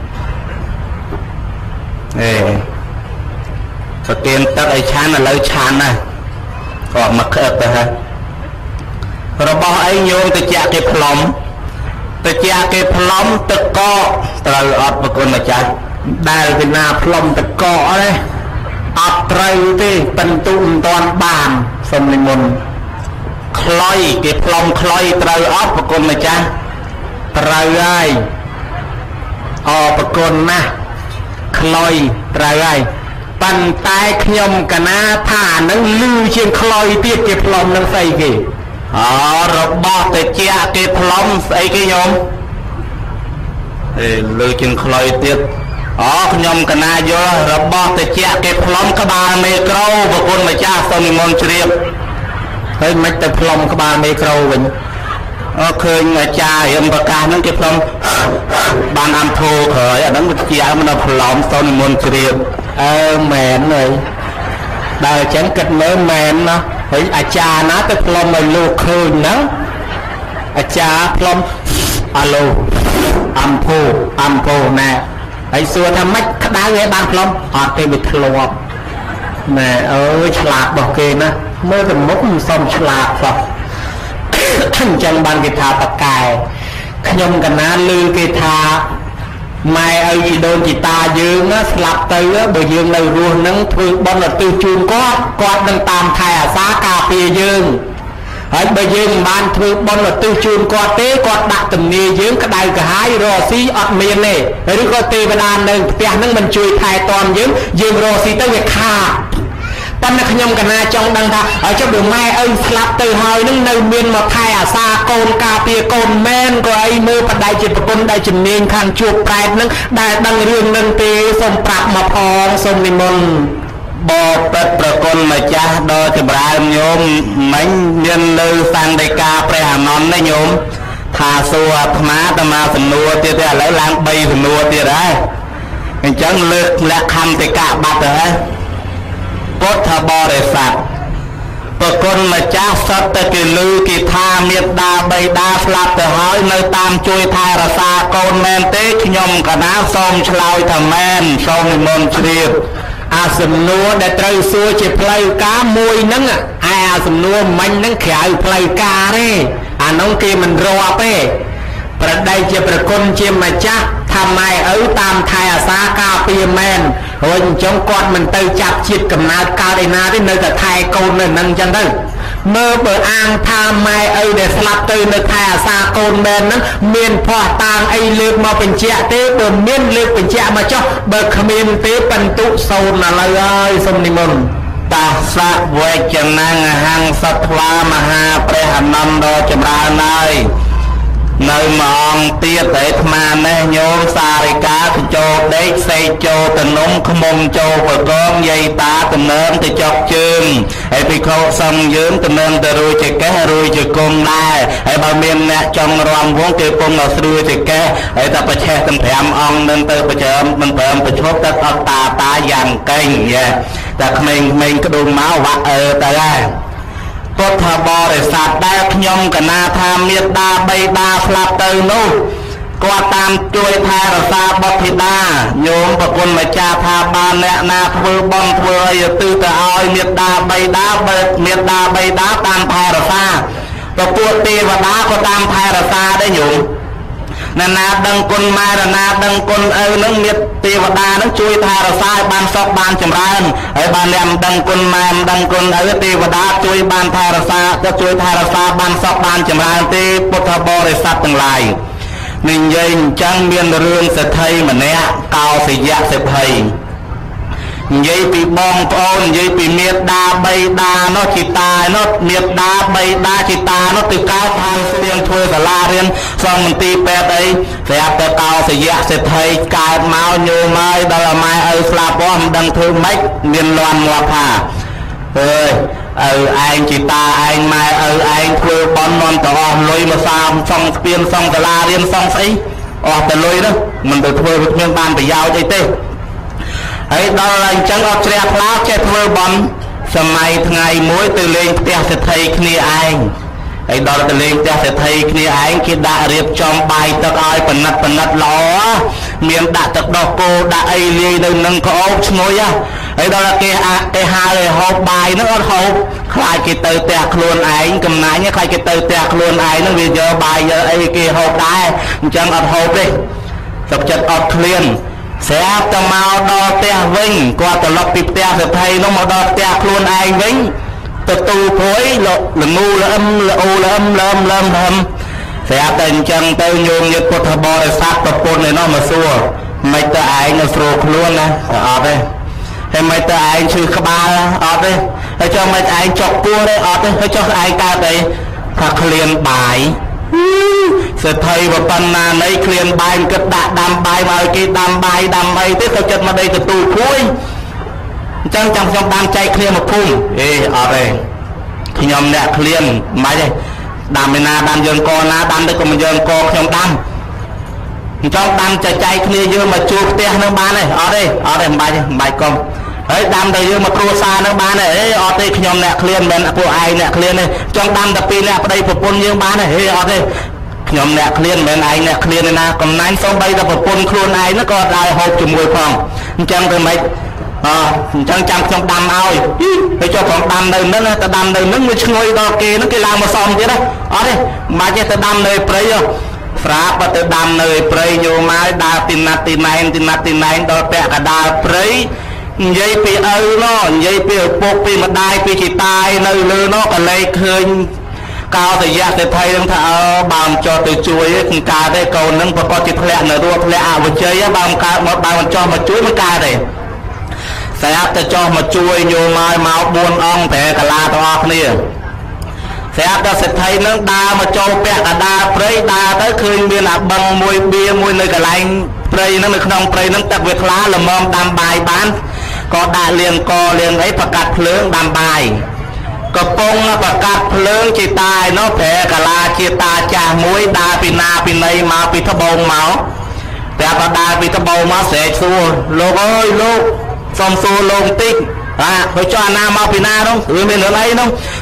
អេប្រគិនទឹកឲ្យឆានឥឡូវឆានណាក៏មកខឹកទៅហើយរបស់អីញោមទៅជាគេផ្លុំទៅជាគេផ្លុំទឹកកកត្រូវអត់ប្រគុណម្ចាស់ដែលវិណាផ្លុំទឹកកកទេអត់ត្រូវទេបន្ទុមិនតាន់បានសូមនិមន្តខ្លុយគេផ្លុំខ្លុយត្រូវអត់ប្រគុណម្ចាស់ត្រូវហើយអប្រគុណណាស់ខ្លុយត្រូវហើយប៉ុន្តែខ្ញុំកណាថានឹងលឺជាងខ្លុយទៀតគេផ្លុំនឹងស្អីគេអរបស់តិចគេផ្លុំស្អីគេញោមអេលើជាងខ្លុយទៀតអខ្ញុំកណាយល់របស់តិចគេផ្លុំក្បាលមេក្រូប្រគុណម្ចាស់សូមនិមន្តជ្រាបហើយមិនទៅផ្លុំក្បាលមេក្រូវិញអើឃើញអាចារ្យរៀមប្រកាសហ្នឹងគេផ្លុំបានអំធោក្រោយអាហ្នឹងវាជាមិនដល់ផ្លុំសូមនិមន្តជ្រាបអើមែនហើយដល់អញ្ចឹងគិតមើលមែនណាហើយអាចារ្យណាទៅផ្លុំឲ្យលោកឃើញហ្នឹងអាចារ្យផ្លុំអាឡូអំភោអំភោណែហើយសួរថាម៉េចក្តៅឯងបានផ្លុំអត់ទេវាធ្លាប់ណែអើយឆ្លាតរបស់គេណាមើលទៅមុខមិនសមឆ្លាតសោះអញ្ចឹងបានគេថាបកែខ្ញុំកណាលឺគេថាម៉ែឲ្យជីដូនជីតាយើងស្លាប់ទៅបើយើងនៅរស់នឹងធ្វើបុណ្យឧទ្ទិសជូនគាត់គាត់នឹងតាមថែអាសាការពារយើងហើយបើយើងមិនបានធ្វើបុណ្យឧទ្ទិសជូនគាត់ទេគាត់ដាក់ទំនាយយើងក្តៅក្រហាយរកស៊ីអត់មានទេឬក៏ទេវតានៅផ្ទះនឹងមិនជួយថែទាំយើងយើងរកស៊ីទៅវាខាតប៉ុន្តែខ្ញុំកណាចង់ដឹងថាហើយចុះបើម៉ែឪស្លាប់ទៅហើយនឹងនៅមានមកថែអាសាកូនការពារកូនមែនក៏អីមើលបដិជាប្រគុណដែលជំនាញខាងជួបប្រែតនឹងដែលដឹងរឿងនឹងទេសូមប្រាប់មកផងសូមនិមន្តបបិទ្ធប្រគុណម្ចាស់ដ៏ចម្រើនញោមមិញមាននៅសង្ឃដីកាព្រះអានន្ទណាញោមថាសួរអាត្មាតមកសំណួរទៀតទេឥឡូវឡើងបីសំណួរទៀតហើយអញ្ចឹងលើកលក្ខខណ្ឌតិកៈបាត់ទៅហើយពុទ្ធបរិស័ទប្រគុណម្ចាស់សត្វតែគេលឺគេថាមេត្តាបិតាស្លាប់ទៅហើយនៅតាមជួយថែរក្សាកូនមែនទេខ្ញុំកណាសូមឆ្លើយថាមែនសូមនិមន្តជ្រាបអាសំណួរដែលត្រូវសួរជាផ្លូវការមួយហ្នឹងឯអាសំណួរមិញហ្នឹងក្រៅផ្លូវការទេអានោះគេមិនរាប់ទេប្រដេជាប្រគុណជាម្ចាស់ថាម៉ែឪតាមថែអាសាការពារមែនហើយអញ្ចឹងគាត់មិនទៅចាប់ជាតិកំណើតកើតឯណាទេនៅតែថែកូននៅហ្នឹងអញ្ចឹងទៅមើលបើអាងថាម៉ែឪដែលស្លាប់ទៅនៅថែអាសាកូនមែនហ្នឹងមានភ័ស្តុតាងអីលើកមកបញ្ជាក់ទេបើមានលើកបញ្ជាក់មកចុះបើគ្មានទេបន្ទុសូនឥឡូវហើយសូមនិមន្តតាសៈវេចនាងហង្សត្វាមហាព្រះអនន្តរចម្រើនហើយនៅមួយអង្គទៀតឯអាត្មានេះញោមសារិកាទៅចូលដេកសេកចូលតនំខ្មុំចូលប្រកងយាយតាតំណើមទៅចុកជើងហើយពីខោសំយើងតំណើមទៅរួយចកេះរួយចកុងដែរហើយបើមានអ្នកចង់រំវងគេពងឲ្យស្រួយចកេះហើយតែប្រឆេះទាំងប្រាំអង្គនឹងទៅប្រជើមមិនព្រមប្រឈប់ទៅអត់តាតាយ៉ាងកេងតែក្មេងៗក្ដុំមកវាក់អើទៅដែរពុទ្ធបរិស័ទដែលខ្ញុំកណាថាមេត្តាបិតាស្លាប់ទៅនោះគាត់តាមជួយថែរក្សាបុត្រធីតាញោមប្រគុណម្ចាស់ថាបានអ្នកណាធ្វើបន់ធ្វើអីទៅទៅឲ្យមេត្តាបិតាបើមេត្តាបិតាតាមថែរក្សាប្រពួកទេវតាក៏តាមថែរក្សាដែរញោមណាណាដឹងគុណម៉ែណាណាដឹងគុណឪនឹងមេត្តាទេវតានឹងជួយថែរក្សាឲ្យបានសុខបានចម្រើនហើយបានអ្នកមិនដឹងគុណម៉ែមិនដឹងគុណឪទេវតាជួយបានថែរក្សាទៅជួយថែរក្សាបានសុខបានចម្រើនទេពុទ្ធបរិស័ទទាំងឡាយនិយាយអញ្ចឹងមានរឿងសេដ្ឋីម្នាក់កោសយៈសេដ្ឋីនិយាយពីបងប្អូននិយាយពីមេត្តាបិតានោះជីតានោះមេត្តាបិតាជីតានោះទៅកោឋានស្ទៀងធ្វើសាលារៀនសង់មន្ទីរពេទ្យអីស្រាប់តែកោសយៈសេដ្ឋីកើតមកញោមហើយដល់ម៉ែឪស្លាប់អស់មិនដឹងធ្វើម៉េចមានលន់ងាប់ថាអើយឪឯងជីតាឯងម៉ែឪឯងធ្វើបន់នន់ទៅអស់លុយមកសាមសង់ស្ពានសង់សាលារៀនសង់ស្អីអស់តែលុយនោះមិនទៅធ្វើវាគ្មានបានប្រយោជន៍អីទេហើយដល់អញ្ចឹងអត់ជ្រះថ្លាចេះធ្វើបន់សម័យថ្ងៃមួយទៅលេងផ្ទះសេដ្ឋីគ្នាឯងហើយដល់ទៅលេងផ្ទះសេដ្ឋីគ្នាឯងគេដាក់រៀបចំបាយទឹកឲ្យប៉និតប៉និតល្អមានដាក់ទឹកដោះគោដាក់អីលាយនៅនឹងក្អូបឈ្ងុយហើយដល់គេគេហៅឲ្យហូបបាយនោះអត់ហូបខ្លាចគេទៅផ្ទះខ្លួនឯងកំណាញ់ខ្លាចគេទៅផ្ទះខ្លួនឯងនោះវាយកបាយយកអីគេហូបដែរអញ្ចឹងអត់ហូបទេសុខចិត្តអត់ឃ្លានស្រាប់តែមកដល់ផ្ទះវិញគាត់ត្រឡប់ពីផ្ទះសេដ្ឋីនោះមកដល់ផ្ទះខ្លួនឯងវិញទទួលព្រួយលងូលអឹមលអូលអឹមលើមលើមហឹមស្រាប់តែអញ្ចឹងទៅញោមញាតិពុទ្ធបរិស័ទប្រពន្ធឯនោះមកសួរមិនទៅឯងនៅស្រួលខ្លួនណាអត់ទេហើយមិនទៅឯងឈឺក្បាលអត់ទេហើយចុះមិនឯងចុកពោះទេអត់ទេហើយចុះឯងកើតអីថាឃ្លានបាយសេដ្ឋីបើប៉ុណ្ណាណីឃ្លានបាយគិតដាក់ដាំបាយមកឲ្យគេដាំបាយដាំអីទេទៅចិត្តមកដីទទួលព្រួយអញ្ចឹងចាំខ្ញុំដាំចែកឃ្លានមកភូមិអេអត់ទេខ្ញុំអ្នកឃ្លានមិនទេដាំឯណាដាំយើងកណាដាំទៅក៏មិនយើងកខ្ញុំដាំអញ្ចឹងដាំចែកចែកគ្នាយើងមកជួផ្ទះនឹងបានទេអត់ទេអត់ទេមិនបាច់ទេមិនបាច់កុំហើយដាំទៅយើងមកគ្រួសារនឹងបានទេអេអត់ទេខ្ញុំអ្នកឃ្លានមិនពួកឯងអ្នកឃ្លានទេចង់ដាំតែពីរអ្នកប្តីប្រពន្ធយើងបានទេហេអត់ទេខ្ញុំអ្នកឃ្លានមិនឯងអ្នកឃ្លានឯណាកំណាញ់សូម្បីតែប្រពន្ធខ្លួនឯងនោះក៏ដែរហូបជាមួយផងអញ្ចឹងទៅមិនអអញ្ចឹងចាំខ្ញុំដាំឲ្យហើយចុះផងដាំនៅនឹងទៅដាំនៅនឹងវាឈ្ងុយដល់គេនឹងគេឡើងមកសំទៀតណាអត់ទេមិនបាច់ទេទៅដាំនៅព្រៃស្រាប់បើទៅដាំនៅព្រៃញោមហើយដើរទីណាត់ទីណែនទីណាត់ទីណែនដល់ពាក់កដាលព្រៃនិយាយពីឪនោះនិយាយពីឪពុកពីម្ដាយពីជីតាយនៅលើនោះក៏លេចឃើញកោសយៈសេដ្ឋីនឹងថាអើបើមិនចោះទៅជួយគឺកើតទេកូននឹងប្រកបជាធ្លាក់នៅរស់ធ្លាក់អវិជ័យបើមិនកើតមកបើមិនចោះមកជួយមិនកើតទេស្រាប់តែចោះមកជួយញោមឲ្យមកបួនអង្គប្រែកាឡាទាំងអស់គ្នាស្រាប់តែសេដ្ឋីនឹងដើរមកចូលពាក់កដាលព្រៃដើរទៅឃើញមានអាបឹងមួយបៀមួយនៅកន្លែងព្រៃនឹងនៅក្នុងព្រៃនឹងទឹកវាថ្លាល្មមដាំបាយបានក៏ដាក់លាងកលាងអីប្រកាត់ភ្លើងដាំបាយកំពុងប្រកាត់ភ្លើងជាតាឯនោះប្រែកាឡាជាតាចាស់មួយដើរពីណាពីណីមកពីត្បូងមកតែបើដើរពីត្បូងមកស្រែកសួរលោកអើយលោកសុំសួរលោកបន្តិច à hồi cho anh nam mau pina đâu người mình ở đây đâu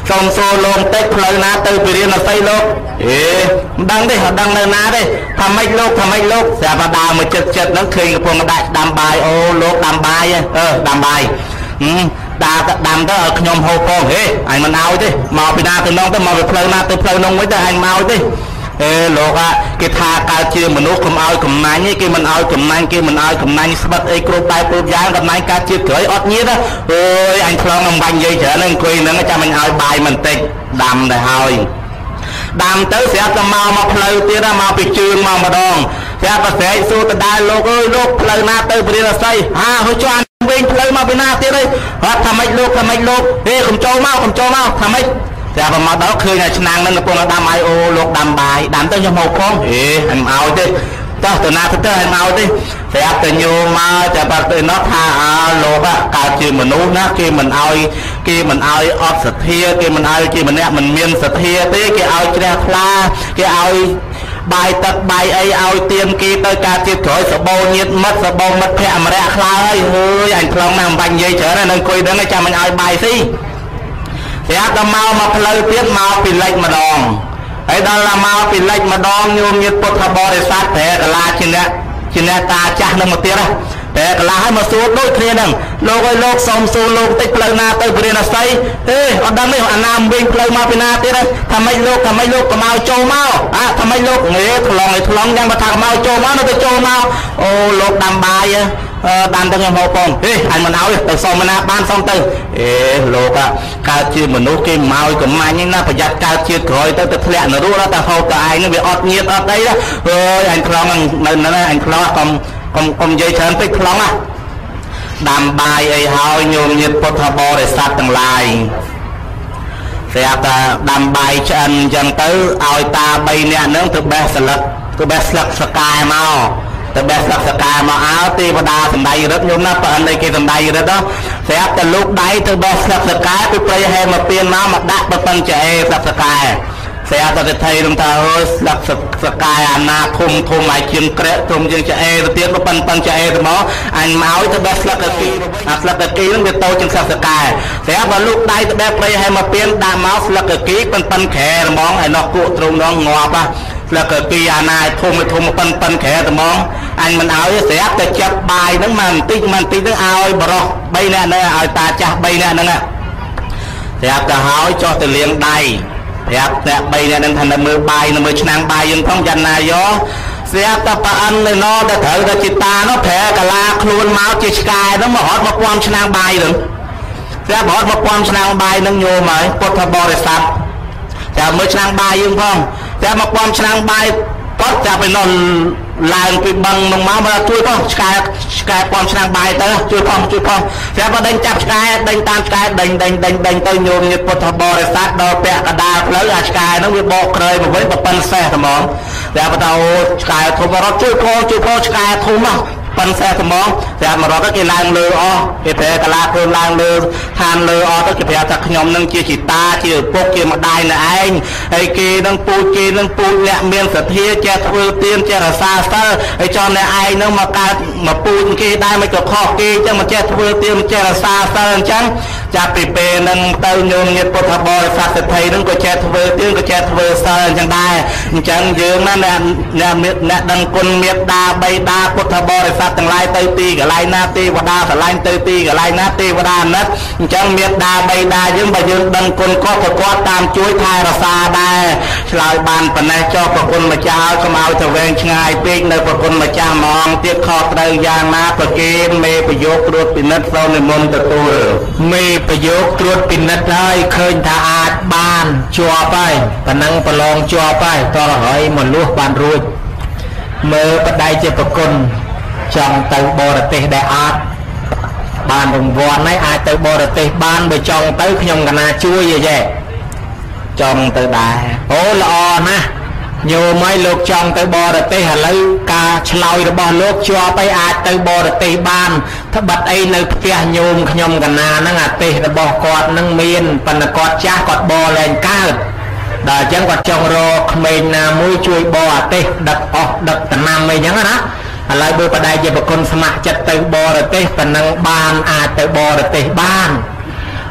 សូមសួរលោកតិចផ្លូវណាទៅពីរៀនអស័យលោកអេមិនដឹងទេអត់ដឹងនៅណាទេថាម៉េចលោកថាម៉េចលោកស្រាប់តែដើរមកចិត្តចិត្តហ្នឹងឃើញកំពុងដាក់ដាំបាយអូលោកដាំបាយអឺដាំបាយដាទៅដាំទៅឲ្យខ្ញុំហូបផងហេអញមិនឲ្យទេមកពីណាទៅនងទៅមកពីផ្លូវណាទៅផ្លូវនងវិញទៅអញមកទេអេលោកគេថាកើតជាមនុស្សកុំឲ្យកំណាញ់គេមិនឲ្យកំណាញ់គេមិនឲ្យកំណាញ់ស្បិតអីគ្រប់បែបគ្រប់យ៉ាងកំណាញ់កើតជាក្រោយអត់ញៀតអើយអញឆ្លងអំបញ្ញនិយាយច្រើនអង្គុយហ្នឹងចាំអញឲ្យបាយបន្តិចដាំទៅហើយដាំទៅស្រាប់តែមកមកផ្លូវទៀតមកពីជើងមកម្ដងស្រាប់តែស្រែកសួរទៅដែរលោកអើយលោកផ្លូវណាទៅព្រានអស័យហាហូចចូលវិញផ្លូវមកពីណាទៀតអីអត់ថាម៉េចលោកថាម៉េចលោកហេកុំចូលមកកុំចូលមកថាម៉េចតែបើមកដល់ឃើញតែឆ្នាំងនឹងកំពុងដាំឲ្យអូលោកដាំបាយដាំទៅខ្ញុំមកផងហេអញមិនឲ្យទេតោះទៅណាទៅទៅឲ្យមកទេប្រាប់ទៅញោមមកតែបើទៅនោះថាអើលោកកើតជាមនុស្សណាគេមិនឲ្យគេមិនឲ្យអត់សទ្ធាគេមិនឲ្យគេម្នាក់មិនមានសទ្ធាទេគេឲ្យជ្រះថ្លាគេឲ្យបាយទឹកបាយអីឲ្យទៀនគេទៅការជាតិក្រោយសបោញាតមិត្តសបោមិត្តភ័ក្រអមរៈខ្លាហើយអើយអញខ្លងណាស់មិនបាញ់និយាយច្រើននៅអង្គុយហ្នឹងចាំមិនឲ្យបាយស៊ីស្រាប់តែមកមកផ្លូវទៀតមកពីលិចម្ដងហើយដល់មកពីលិចម្ដងញោមញាតពុទ្ធបរិស័ទប្រែកលាជាអ្នកជាអ្នកតាចាស់នឹងមកទៀតតែកន្លះឲ្យមកសួរដូចគ្នាហ្នឹងលោកអើយលោកសុំសួរលោកតិចផ្លូវណាទៅព្រានអស័យទេអត់ដឹងទេអាណាមវិញផ្លូវមកពីណាទៀតថាម៉េចលោកថាម៉េចលោកក៏មកចូលមកអាថាម៉េចលោកងេថ្លង់ឲ្យថ្លង់យ៉ាងបើថាមកចូលមកនៅទៅចូលមកអូលោកដាំបាយដាំទៅខ្ញុំមកបងហេអញមិនឲ្យទៅសុំណាបានសុំទៅអេលោកកើតជាមនុស្សគេមកកំមាញ់ណាប្រយ័ត្នកើតជាក្រោយទៅទៅធ្លាក់នរកតែហូបតែឯងនឹងវាអត់ញៀតអត់អីអើយអញខ្លងនៅនៅអញខ្លងកុំកុំកុំនិយាយច្រើនពេកខ្លងណាដាំបាយអីហើយញោមញាតពុទ្ធបរិស័ទទាំងឡាយស្រាប់តែដាំបាយឆ្អិនអញ្ចឹងទៅឲ្យតាបីនាក់ហ្នឹងទៅបេះស្លឹកទៅបេះស្លឹកសកែមកទៅបេះស្លឹកសកែមកអើទេវតាសំដីរឹតញោមណាបើអីគេសំដីរឹតហ្នឹងស្រាប់តែលោកដៃទៅបេះស្លឹកសកែទៅព្រៃហែមកពៀនមកមកដាក់ប៉ុណ្្នឹងចែស្លឹកសកែស្រាប់តែថៃនឹងថាអើយស្លឹកសកែអាណាធំធំឲ្យជាងក្រែកធំជាងចែទៅទៀតប៉ុណ្្នឹងចែទៅមកអញមកទៅបេះស្លឹកកគីអាស្លឹកកគីនឹងវាតូចជាងស្លឹកសកែស្រាប់តែលោកដៃទៅបេះព្រៃហែមកពៀនដាក់មកស្លឹកកគីប៉ុណ្្នឹងក្រែហ្មងឯនោះគក់ទ្រង់នោះងាប់ស្លឹកកគីអាណាធំធំប៉ុណ្្នឹងក្រែត្មងអញមិនឲ្យស្រាប់តែចាប់បាយហ្នឹងមកបន្តិចមកបន្តិចទៅឲ្យបរោះបីនាក់ហ្នឹងឲ្យតាចាស់បីនាក់ហ្នឹងស្រាប់តែហើយចោះទៅលាងដៃប្រាប់តែបីនាក់ហ្នឹងថានៅមើលបាយនៅមើលឆ្នាំងបាយយើងផងយ៉ាងណាយោស្រាប់តែប្រអិននៅណទៅត្រូវតែជាតានោះប្រែកាឡាខ្លួនមកជាឆ្កែហ្នឹងមករត់មកពំឆ្នាំងបាយហ្នឹងស្រាប់រត់មកពំឆ្នាំងបាយហ្នឹងញោមហើយពុទ្ធបរិស័ទតែមើលឆ្នាំងបាយយើងផងតែមកពំឆ្នាំងបាយគាត់ចាប់ไปនន់ឡើងពីបឹងមកមកមកជួយផងឆ្កែឆ្កែពំឆ្នាំងបាយទៅជួយផងជួយផងស្រាប់តែដេញចាប់ឆ្កែដេញតាមឆ្កែដេញដេញដេញដេញទៅញោមញាតពុទ្ធបរិស័ទដល់ពាក់កដាលផ្លូវអាឆ្កែហ្នឹងវាបកក្រោយមកវិញប៉ុណ្ណេះសេះហ្មងតែបើតើអូឆ្កែធំរត់ជួយផងជួយផងឆ្កែធំមកប៉ុន្តែថ្មងតែមករត់គេឡើងលើអស់គេប្រែកលាខ្លួនឡើងលើឋានលើអស់ទៅគេប្រាប់ថាខ្ញុំនឹងជាជីតាជាឪពុកជាម្ដាយនៅឯងហើយគេនឹងពូជគេនឹងពូជអ្នកមានសទ្ធាចេះធ្វើទានចេះរសាសិលហើយចង់អ្នកឯងនឹងមកកើតមកពូជគេដែរមិនក៏ខុសគេអញ្ចឹងមិនចេះធ្វើទានមិនចេះរសាសិលអញ្ចឹងចាប់ពីពេលហ្នឹងទៅញោមញាតពុទ្ធបរិស័ទសិទ្ធិហ្នឹងក៏ចេះធ្វើទានក៏ចេះធ្វើសិលអញ្ចឹងដែរអញ្ចឹងយើងណាអ្នកអ្នកដឹងគុណមេត្តាបៃតាពុទ្ធបរិស័ទទាំងឡាយទៅទីកន្លែងណាទេវតាស្រឡាញ់ទៅទីកន្លែងណាទេវតាអាណិតអញ្ចឹងមេត្តាបៃតាយើងបើយើងដឹងគុណគាត់ក៏គាត់តាមជួយថែរក្សាដែរឆ្លើយបានប៉ុណ្ណេះចុះប្រគុណម្ចាស់ឲ្យកុំឲ្យទៅវែងឆ្ងាយពេកនៅប្រគុណម្ចាស់ហ្មងទៀតខុសត្រូវយ៉ាងណាប្រគេនមេប្រយោគត្រួតពិនិត្យសូមនិមន្តទទួលមេប្រយោគត្រួតពិនិត្យហើយឃើញថាអាចបានជាប់ហើយប៉ុណ្ណឹងប្រឡងជាប់ហើយតរហើយមកលួសបានរួចមើលបដិជាប្រគុណចង់ទៅបរទេសដែលអត់បានរង្វាន់ហើយអាចទៅបរទេសបានបើចង់ទៅខ្ញុំកណាជួយយេចង់ទៅដែរអូល្អណាស់ញោមឲ្យលោកចង់ទៅបរទេសឥឡូវការឆ្លើយរបស់លោកជាប់ឲ្យអាចទៅបរទេសបានត្បិតអីនៅផ្ទះញោមខ្ញុំកណាហ្នឹងអាទេសរបស់គាត់នឹងមានប៉ុន្តែគាត់ចាស់គាត់បរលែងកើតដល់អញ្ចឹងគាត់ចង់រកក្មេងណាមួយជួយបរអាទេសដឹកអស់ដឹកតំណាំអីចឹងណាឥឡូវបើបដិជាប្រគុណស្ម័គ្រចិត្តទៅបរទេសប៉ុណ្ណឹងបានអាចទៅបរទេសបាន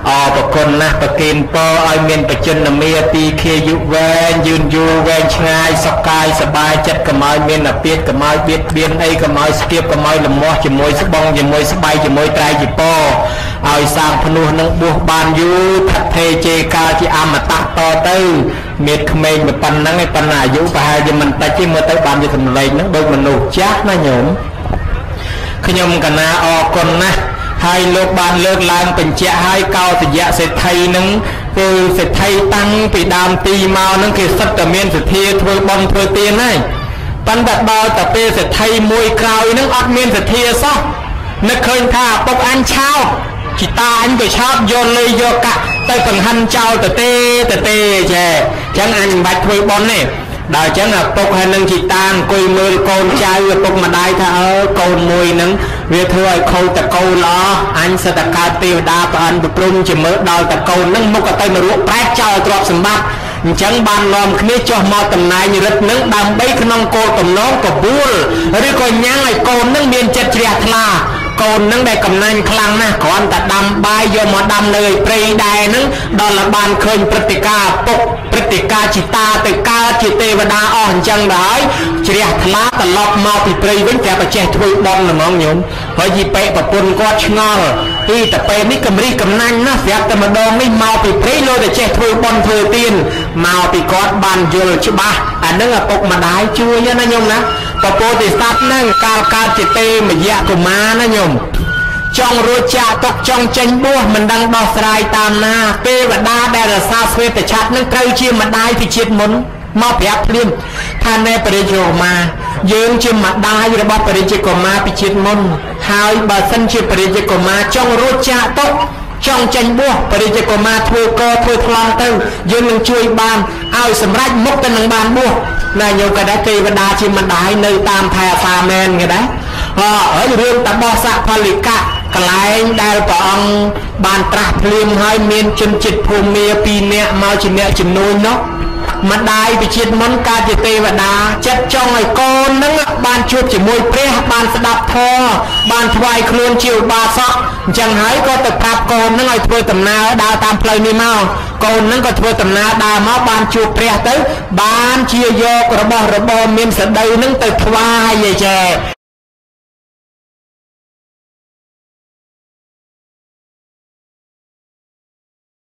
អរគុណណាស់ប្រគិនពរឲ្យមានបជនមាទីឃាយុវែងយឺនយូរវែងឆ្ងាយសុខកាយសប្បាយចិត្តកុំឲ្យមានអាពាធកុំឲ្យបៀតបៀនអីកុំឲ្យស្ទាបកុំឲ្យលំមាស់ជាមួយស្បងជាមួយស្បៃជាមួយត្រៃជីពរឲ្យសាងភ្នោះនឹងបួសបានយូរថថេជេកាលជាអមតៈតទៅមានក្មេងទៅប៉ុណ្ណឹងឯប៉ុណ្ណាអាយុប្រហែលជាមិនតិចទេមើលទៅបានជាសម្លេងហ្នឹងដូចមនុស្សចាស់ណាញោមខ្ញុំកណាអរគុណណាស់ហើយលោកបានលើកឡើងបញ្ជាក់ឲ្យកោតយៈសេដ្ឋីនឹងគឺសេដ្ឋីតាំងពីដើមទីមកនឹងគេសិតតែមានសទ្ធាធ្វើបុណ្យធ្វើទានហើយប៉ុន្តែដល់តែពេលសេដ្ឋីមួយក្រោយនឹងអត់មានសទ្ធាសោះនឹកឃើញថាពុកអញឆោតជីតាអញក៏ឆោតយកលេយកកាក់ទៅបង្ហាន់ចោលទៅទេទៅទេចេះអញ្ចឹងអញមិនបាច់ធ្វើបុណ្យទេដល់អញ្ចឹងឪពុកហើយនឹងជីតាអង្គុយមើលកូនចៅឪពុកម្ដាយថាអើកូនមួយនឹងវាធ្វើឲ្យខូចតកូលល្អអញសិតតែកើតទេវតាប្រអិនប្រព្រំជាមើលដល់តកូលនឹងមុខក៏ទៅមរកប្រែកចោលទ្រព្យសម្បត្តិអញ្ចឹងបាននាំគ្នាចុះមកតំណែងរិទ្ធនឹងដើម្បីក្នុងគោលទំនងកបួលឬក៏ញ៉ាំងឲ្យកូននឹងមានចិត្តជ្រះថ្លាកូននឹងដែលកំណាញ់ខ្លាំងណាស់គ្រាន់តែដាំបាយយកមកដាំនៅឯព្រៃដែរនឹងដល់បានឃើញព្រឹត្តិការណ៍ពុកព្រឹត្តិការណ៍ជីតាទៅកើតជាទេវតាអស់អញ្ចឹងដែរជ្រះថ្លាត្រឡប់មកពីព្រៃវិញតែប្រចេះធ្វើបន់ហ្មងញោមហើយយីពេប្រពន្ធគាត់ឆ្ងល់ពីតែពេលនេះកំរិះកំណាញ់ណាស់ស្រាប់តែម្ដងនេះមកពីព្រៃលោតែចេះធ្វើបន់ធ្វើទានមកពីគាត់បានយល់ច្បាស់អានឹងឪពុកម្ដាយជួយណាញោមណាពពោធិសត្វហ្នឹងកាលកើតជាទេមយៈកុមារណាញោមចង់រួចចាកទុកចង់ចេញបួសមិនដឹងដោះស្រាយតាមណាទេវតាដែលរសាស្វេតឆ័ត្រនឹងត្រូវជាម្ដាយពីជាតិមុនមកប្រាប់ភ្លាមថាណែបរិជ្ជកុមារយើងជាម្ដាយរបស់បរិជ្ជកុមារពីជាតិមុនហើយបើសិនជាបរិជ្ជកុមារចង់រួចចាកទុកចង់ចេញបួសបរិជ្ជកុមារធ្វើកធ្វើថ្លង់ទៅយើងនឹងជួយបានឲ្យសម្រេចមុខទៅនឹងបានបួសណាញោមក៏ដែរទេវតាជាម្ដាយនៅតាមថែអាសាមែនគេដែរអើហើយរឿងតបោសៈផលិកៈកន្លែងដែលព្រះអង្គបានត្រាស់ភ្លាមហើយមានជនជាតិភូមាពីរនាក់មកជាអ្នកជំនួយនោះម្ដាយពីជាតិមុនកើតជាទេវតាចិត្តចង់ឲ្យកូននឹងបានជួបជាមួយព្រះបានស្ដាប់ធម៌បានថ្វាយខ្លួនជាឧបាសកអញ្ចឹងហើយក៏ទៅប្រាប់កូននឹងឲ្យធ្វើដំណើរដើរតាមផ្លូវនេះមកកូននឹងក៏ធ្វើដំណើរដើរមកបានជួបព្រះទៅបានជាយករបស់របរមានសក្តីនឹងទៅថ្វាយឯចេ